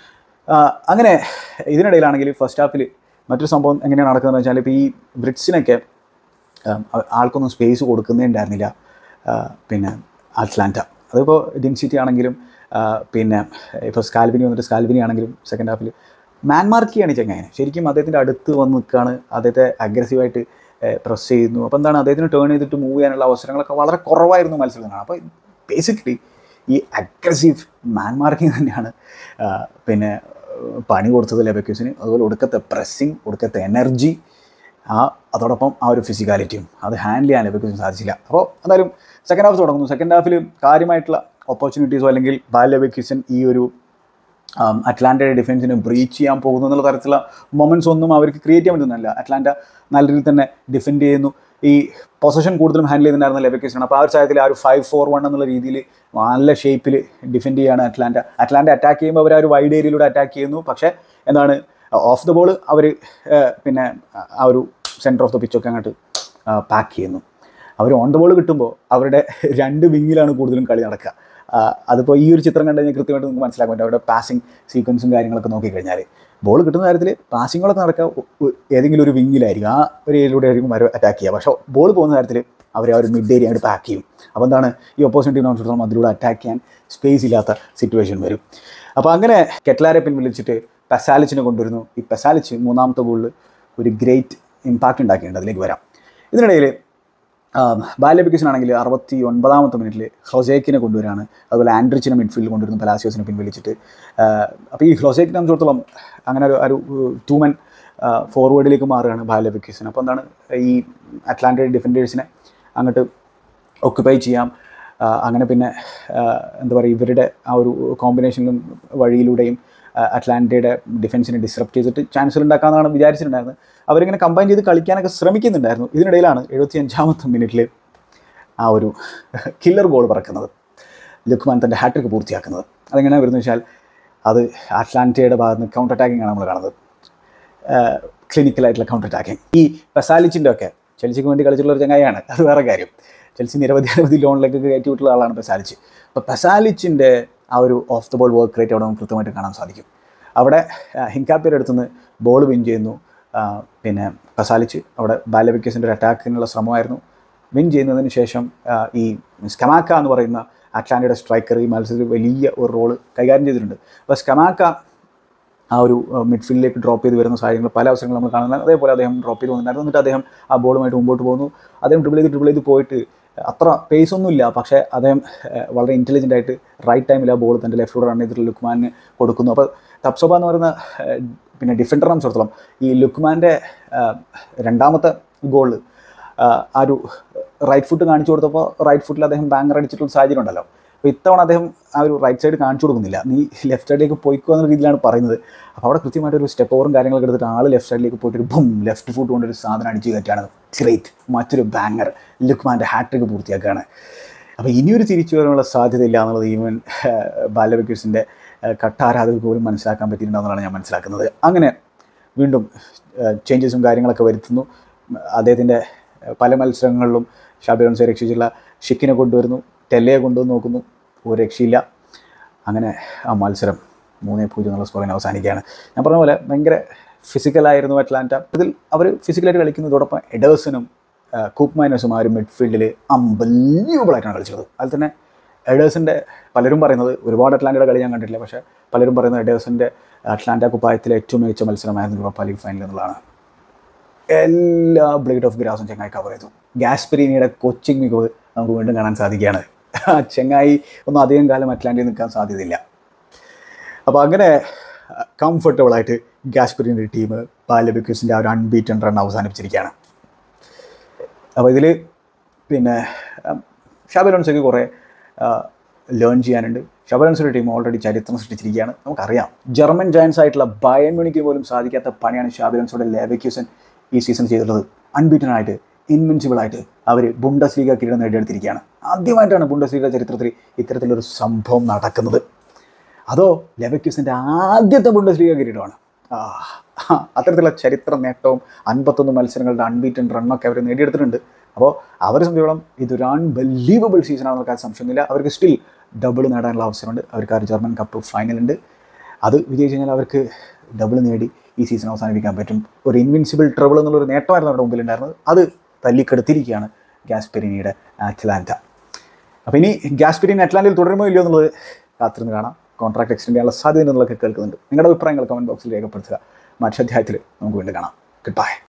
അങ്ങനെ ഇതിനിടയിലാണെങ്കിൽ ഫസ്റ്റ് ഹാഫിൽ മറ്റൊരു സംഭവം എങ്ങനെയാണ് നടക്കുന്നതെന്ന് വെച്ചാൽ, ഇപ്പോൾ ഈ ബ്രിഡ്സിനൊക്കെ ആൾക്കൊന്നും സ്പേസ് കൊടുക്കുന്നേ ഉണ്ടായിരുന്നില്ല പിന്നെ അറ്റ്ലാന്റ. അതിപ്പോൾ ഡിൻസിറ്റി ആണെങ്കിലും പിന്നെ ഇപ്പോൾ സ്കാൽവിനി വന്നിട്ട് സ്കാൽവിനി ആണെങ്കിലും സെക്കൻഡ് ഹാഫിൽ മാൻമാർക്ക് ചെയ്യാണ് ചെങ്ങായിനെ. ശരിക്കും അദ്ദേഹത്തിൻ്റെ അടുത്ത് വന്ന് നിൽക്കുകയാണ്, അദ്ദേഹത്തെ അഗ്രസീവായിട്ട് പ്രസ് ചെയ്യുന്നു. അപ്പോൾ എന്താണ് അദ്ദേഹത്തിന് ടേൺ ചെയ്തിട്ട് മൂവ് ചെയ്യാനുള്ള അവസരങ്ങളൊക്കെ വളരെ കുറവായിരുന്നു മത്സരത്തിനാണ്. അപ്പോൾ ബേസിക്കലി ഈ അഗ്രസീവ് മാൻമാർക്കിങ് തന്നെയാണ് പിന്നെ പണി കൊടുത്തത് ലെവർകുസന്. അതുപോലെ ഒടുക്കത്തെ പ്രസ്സിങ്, ഒടുക്കത്തെ എനർജി, അതോടൊപ്പം ആ ഒരു ഫിസിക്കാലിറ്റിയും അത് ഹാൻഡിൽ ചെയ്യാൻ ലെവർകുസന് സാധിച്ചില്ല. അപ്പോൾ എന്തായാലും സെക്കൻഡ് ഹാഫ് തുടങ്ങുന്നു. സെക്കൻഡ് ഹാഫിൽ കാര്യമായിട്ടുള്ള ഓപ്പർച്യൂണിറ്റീസോ അല്ലെങ്കിൽ ബായർ ലെവർകുസൻ ഈ ഒരു അറ്റ്ലാന്റയുടെ ഡിഫൻസിനെ ബ്രീച്ച് ചെയ്യാൻ പോകുന്നു എന്നുള്ള തരത്തിലുള്ള മൊമെൻറ്റ്സ് ഒന്നും അവർക്ക് ക്രിയേറ്റ് ചെയ്യാൻ പറ്റുന്നില്ല. അറ്റ്ലാന്റ നല്ല രീതിയിൽ തന്നെ ഡിഫെൻഡ് ചെയ്യുന്നു. ഈ പൊസിഷൻ കൂടുതലും ഹാൻഡിൽ ചെയ്തിട്ടുണ്ടായിരുന്ന ലെവർകുസനാണ്. അപ്പോൾ ആ ഒരു സാഹചര്യത്തിൽ ആ ഒരു 5-4-1 എന്നുള്ള രീതിയിൽ നല്ല ഷേപ്പിൽ ഡിഫെൻഡ് ചെയ്യുകയാണ് അറ്റ്ലാന്റ അറ്റാക്ക് ചെയ്യുമ്പോൾ അവർ ആ ഒരു വൈഡ് ഏരിയയിലൂടെ അറ്റാക്ക് ചെയ്യുന്നു. പക്ഷേ എന്താണ് ഓഫ് ദ ബോൾ അവർ പിന്നെ ആ ഒരു സെൻറ്റർ ഓഫ് ദ പിച്ചൊക്കെ അങ്ങോട്ട് പാക്ക് ചെയ്യുന്നു. അവർ ഓൺ ദ ബോൾ കിട്ടുമ്പോൾ അവരുടെ 2 വിങ്ങിലാണ് കൂടുതലും കളി നടക്കുക. അതിപ്പോൾ ഈ ഒരു ചിത്രം കണ്ടു കഴിഞ്ഞാൽ കൃത്യമായിട്ട് നമുക്ക് മനസ്സിലാക്കാൻ പറ്റും. അവരുടെ പാസിങ് സീക്വൻസും കാര്യങ്ങളൊക്കെ നോക്കിക്കഴിഞ്ഞാൽ ബോൾ കിട്ടുന്ന കാര്യത്തിൽ പാസിങ്ങുകളൊക്കെ നടക്കുക ഏതെങ്കിലും ഒരു വിങ്ങിലായിരിക്കും, ആ ഒരു ഏരിയയിലൂടെ ആയിരിക്കും അവർ അറ്റാക്ക് ചെയ്യുക. പക്ഷേ ബോൾ പോകുന്ന കാര്യത്തിൽ അവർ ആ ഒരു മിഡ് ഏരിയ ആയിട്ട് പാക്ക് ചെയ്യും. അപ്പോൾ എന്താണ്, ഈ ഓപ്പോസിറ്റ് ടീമിനെ സംബന്ധിച്ചിടത്തോളം അതിലൂടെ അറ്റാക്ക് ചെയ്യാൻ സ്പേസ് ഇല്ലാത്ത സിറ്റുവേഷൻ വരും. അപ്പോൾ അങ്ങനെ കെറ്റ്ലാരെ പിൻവലിച്ചിട്ട് പെസാലിച്ചിനെ കൊണ്ടുവരുന്നു. ഈ പെസാലിച്ച് 3ാമത്തെ ഗോളിൽ ഒരു ഗ്രേറ്റ് ഇമ്പാക്റ്റ് ഉണ്ടാക്കിയിട്ടുണ്ട്. അതിലേക്ക് വരാം. ഇതിനിടയിൽ ബായർ ലെവർകുസനാണെങ്കിൽ 69ാമത്തെ മിനിറ്റിൽ ഹ്ലോസേക്കിനെ കൊണ്ടുവരികയാണ്. അതുപോലെ ആൻഡ്രിച്ചിനെ മിഡ്ഫീൽഡിൽ കൊണ്ടുവരുന്നു പലാസിയോസിനെ പിൻവലിച്ചിട്ട്. അപ്പോൾ ഈ ഹ്ലോസേക്കിനെ സംബന്ധിച്ചിടത്തോളം അങ്ങനെ ഒരു 2 men ഫോർവേഡിലേക്ക് മാറുകയാണ് ബായർ ലെവർകുസൻ. അപ്പോൾ എന്താണ്, ഈ അറ്റ്ലാന്റയുടെ ഡിഫൻഡേഴ്സിനെ അങ്ങോട്ട് ഒക്യുപ്പൈ ചെയ്യാം. അങ്ങനെ പിന്നെ എന്താ പറയുക, ഇവരുടെ ആ ഒരു കോമ്പിനേഷനിലും വഴിയിലൂടെയും അറ്റ്ലാന്റയുടെ ഡിഫൻസിനെ ഡിസ്റപ്റ്റ് ചെയ്തിട്ട് ചാൻസുകൾ ഉണ്ടാക്കാമെന്നാണ് വിചാരിച്ചിട്ടുണ്ടായിരുന്നത്. അവരിങ്ങനെ കമ്പൈൻ ചെയ്ത് കളിക്കാനൊക്കെ ശ്രമിക്കുന്നുണ്ടായിരുന്നു. ഇതിനിടയിലാണ് 75ാമത്തെ മിനിറ്റിൽ ആ ഒരു കില്ലർ ഗോൾ പറക്കുന്നത്, ലുക്മാൻ തൻ്റെ ഹാട്രിക്ക് പൂർത്തിയാക്കുന്നത്. അതെങ്ങനെ വരുന്നത് വെച്ചാൽ അത് അറ്റ്ലാന്റയുടെ ഭാഗത്ത് നിന്ന് കൗണ്ടർ അറ്റാക്കിംഗ് ആണ് നമ്മൾ കാണുന്നത്. ക്ലിനിക്കലായിട്ടുള്ള കൗണ്ടർ അറ്റാക്കിംഗ്. ഈ പെസാലിച്ചിൻ്റെ ഒക്കെ ചെൽസിക്ക് വേണ്ടി കളിച്ചിട്ടുള്ള ഒരു ചങ്ങായിയാണ്, അത് വേറെ കാര്യം. ചെൽസി നിരവധി ലോണിലേക്കൊക്കെ കയറ്റി വിട്ടുള്ള ആളാണ് പെസാലിച്ച്. അപ്പോൾ പെസാലിച്ചിൻ്റെ ആ ഒരു off the ball work rate അവിടെ നമുക്ക് കൃത്യമായിട്ട് കാണാൻ സാധിക്കും. അവിടെ ഹിൻകാപ്പിയുടെ അടുത്തുനിന്ന് ബോൾ വിൻ ചെയ്യുന്നു. പിന്നെ പെസാലിച്ച് അവിടെ ബായർ ലെവർകുസൻ്റെ ഒരു അറ്റാക്കിനുള്ള ശ്രമമായിരുന്നു. വിൻ ചെയ്യുന്നതിന് ശേഷം ഈ സ്കമാക്ക എന്ന് പറയുന്ന അറ്റ്ലാന്റയുടെ സ്ട്രൈക്കർ ഈ മത്സരത്തിൽ വലിയ ഒരു റോള് കൈകാര്യം ചെയ്തിട്ടുണ്ട്. അപ്പോൾ സ്കമാക്ക ആ ഒരു മിഡ്ഫീൽഡിലേക്ക് ഡ്രോപ്പ് ചെയ്ത് വരുന്ന സാഹചര്യങ്ങൾ പല അവസരങ്ങളും നമ്മൾ കാണുന്നത്. അതേപോലെ അദ്ദേഹം ഡ്രോപ്പ് ചെയ്ത് വന്നിട്ടുണ്ടായിരുന്നു. എന്നിട്ട് അദ്ദേഹം ആ ബോളുമായിട്ട് മുമ്പോട്ട് പോകുന്നു. അദ്ദേഹം ഡ്രിബിൾ ചെയ്ത് പോയിട്ട് അത്ര പേസ് ഒന്നുമില്ല, പക്ഷേ അദ്ദേഹം വളരെ ഇൻ്റലിജൻ്റ് ആയിട്ട് റൈറ്റ് ടൈമിൽ ആ ബോൾ തൻ്റെ ലെഫ്റ്റിലൂടെ റൺ ചെയ്തിട്ട് ലുക്മാനെ കൊടുക്കുന്നു. അപ്പോൾ തപ്സോബ എന്ന് പറയുന്ന പിന്നെ ഡിഫൻഡറിനെ സംബന്ധിച്ചിടത്തോളം ഈ ലുക്മാൻ്റെ 2ാമത്തെ ഗോൾ ആ ഒരു റൈറ്റ് ഫുട്ട് കാണിച്ചു കൊടുത്തപ്പോൾ റൈറ്റ് ഫുട്ടിൽ അദ്ദേഹം ബാങ്കർ അടിച്ചിട്ടുള്ള സാഹചര്യം ഉണ്ടല്ലോ. അപ്പോൾ ഇത്തവണ അദ്ദേഹം ആ ഒരു റൈറ്റ് സൈഡ് കാണിച്ചു കൊടുക്കുന്നില്ല, നീ ലെഫ്റ്റ് സൈഡിലേക്ക് പോയിക്കോ എന്ന രീതിയിലാണ് പറയുന്നത്. അപ്പോൾ അവിടെ കൃത്യമായിട്ടൊരു സ്റ്റെപ്പ് ഓവറും കാര്യങ്ങളൊക്കെ എടുത്തിട്ട് ആൾ ലെഫ്റ്റ് സൈഡിലേക്ക് പോയിട്ട് ഒരു ബും ലെഫ്റ്റ് ഫുട്ട് കൊണ്ടൊരു സാധനം അടിച്ച് കയറ്റാണ്. ഗ്രേറ്റ്, മറ്റൊരു ബാങ്കർ, ലുക്മാൻ്റെ ഹാട്രിക്ക് പൂർത്തിയാക്കുകയാണ്. അപ്പോൾ ഇനിയൊരു തിരിച്ചു വരാനുള്ള സാധ്യതയില്ല എന്നുള്ളത് ഈവൻ ബായർ ലെവർകുസൻ്റെ കട്ടാരാധകർക്ക് പോലും മനസ്സിലാക്കാൻ പറ്റിയിട്ടുണ്ടെന്നാണ് ഞാൻ മനസ്സിലാക്കുന്നത്. അങ്ങനെ വീണ്ടും ചേഞ്ചസും കാര്യങ്ങളൊക്കെ വരുത്തുന്നു. അദ്ദേഹത്തിൻ്റെ പല മത്സരങ്ങളിലും ഷാബി അലോൺസോയെ രക്ഷിച്ചുള്ള ഷിക്കിനെ കൊണ്ടുവരുന്നു, ടെല്ലയെ കൊണ്ടുവന്ന് നോക്കുന്നു, ഒരു രക്ഷയില്ല. അങ്ങനെ ആ മത്സരം 3-0 എന്നുള്ള സ്കോറിന് അവസാനിക്കുകയാണ്. ഞാൻ പറഞ്ഞ പോലെ ഭയങ്കര ഫിസിക്കലായിരുന്നു അറ്റ്ലാന്റ. ഇതിൽ അവർ ഫിസിക്കലായിട്ട് കളിക്കുന്നതോടൊപ്പം എഡേഴ്സനും കൂപ്മാനസും ആ ഒരു മിഡ്ഫീൽഡിൽ അൺബിലീവബിളായിട്ടാണ് കളിച്ചത്. അതിൽ തന്നെ എഡേഴ്സിൻ്റെ പലരും പറയുന്നത്, ഒരുപാട് അറ്റ്ലാന്റയുടെ കളി ഞാൻ കണ്ടിട്ടില്ല, പക്ഷേ പലരും പറയുന്നത് എഡേഴ്സിൻ്റെ അറ്റ്ലാന്റ കുപ്പായത്തിലെ ഏറ്റവും മികച്ച മത്സരമായിരുന്നു യൂറോപ്പ ലീഗ് ഫൈനൽ എന്നുള്ളതാണ്. എല്ലാ ബ്ലേഡ് ഓഫ് ഗ്രാസും ചെങ്ങായി കവർ ചെയ്തു. ഗ്യാസ്പെരീനിയുടെ കോച്ചിങ് മികവ് നമുക്ക് വീണ്ടും കാണാൻ സാധിക്കുകയാണ്. ചെങ്ങായി ഒന്നും അധികം കാലം അറ്റ്ലാന്റയിൽ നിൽക്കാൻ സാധ്യതയില്ല. അപ്പോൾ അങ്ങനെ കംഫർട്ടബിളായിട്ട് ഗ്യാസ്പെരീനിയുടെ ടീം ബായർ ലെവർകുസൻ്റെ ആ ഒരു അൺബീറ്റൺ റൺ അവസാനിപ്പിച്ചിരിക്കുകയാണ്. അപ്പോൾ ഇതിൽ പിന്നെ ഷാബി അലോൺസോയ്ക്ക് കുറേ ലേൺ ചെയ്യാനുണ്ട്. ഷാബി അലോൺസോയുടെ ടീം ഓൾറെഡി ചരിത്രം സൃഷ്ടിച്ചിരിക്കുകയാണ്. നമുക്കറിയാം, ജർമ്മൻ ജയൻസ് ആയിട്ടുള്ള ബയേൺ മ്യൂണിക്ക് പോലും സാധിക്കാത്ത പണിയാണ് ഷാബി അലോൺസോയുടെ ലെവർകുസൻ ഈ സീസൺ ചെയ്തിട്ടുള്ളത്. അൺബീറ്റനായിട്ട്, ഇൻവിൻസിബിളായിട്ട് അവർ ബുണ്ടസ്ലീഗ കിരീടം നേടിയെടുത്തിരിക്കുകയാണ്. ആദ്യമായിട്ടാണ് ബുണ്ടസ്ലീഗ ചരിത്രത്തിൽ ഇത്തരത്തിലൊരു സംഭവം നടക്കുന്നത്. അതോ ലെവർകുസൻ്റെ ആദ്യത്തെ ബുണ്ടസ്ലീഗ കിരീടമാണ്. അത്തരത്തിലുള്ള ചരിത്ര നേട്ടവും 51 മത്സരങ്ങളുടെ അൺബീറ്റൻ റണ്ണൊക്കെ അവർ നേടിയെടുത്തിട്ടുണ്ട്. അപ്പോൾ അവരെ സംബന്ധിച്ചോളം ഇതൊരു അൺബിലീവബിൾ സീസണാണെന്ന് നമുക്ക് സംശയമൊന്നുമില്ല. അവർക്ക് സ്റ്റിൽ ഡബിൾ നേടാനുള്ള അവസരമുണ്ട്. അവർക്ക് ആ ജർമ്മൻ കപ്പ് ഫൈനലുണ്ട്. അത് വിജയിച്ചു കഴിഞ്ഞാൽ അവർക്ക് ഡബിൾ നേടി ഈ സീസൺ അവസാനിപ്പിക്കാൻ പറ്റും. ഒരു ഇൻവിൻസിബിൾ ട്രബിൾ എന്നുള്ളൊരു നേട്ടമായിരുന്നു അവരുടെ മുമ്പിലുണ്ടായിരുന്നത്. അത് തല്ലിക്കെടുത്തിരിക്കുകയാണ് ഗ്യാസ്പെരീനിയുടെ അറ്റ്ലാന്റ. അപ്പോൾ ഇനി ഗ്യാസ്പെരീനി അറ്റ്ലാന്റയിൽ തുടരുമോ ഇല്ലയോ എന്നുള്ളത് കാത്തിരുന്ന് കാണാം. കോൺട്രാക്ട് എക്സ്റ്റെൻഡ് ചെയ്യാനുള്ള സാധ്യത എന്നുള്ളതൊക്കെ കേൾക്കുന്നുണ്ട്. നിങ്ങളുടെ അഭിപ്രായങ്ങൾ കമൻറ്റ് ബോക്സിൽ രേഖപ്പെടുത്തുക. മറ്റൊരു അധ്യായത്തിൽ നമുക്ക് വീണ്ടും കാണാം. Good bye.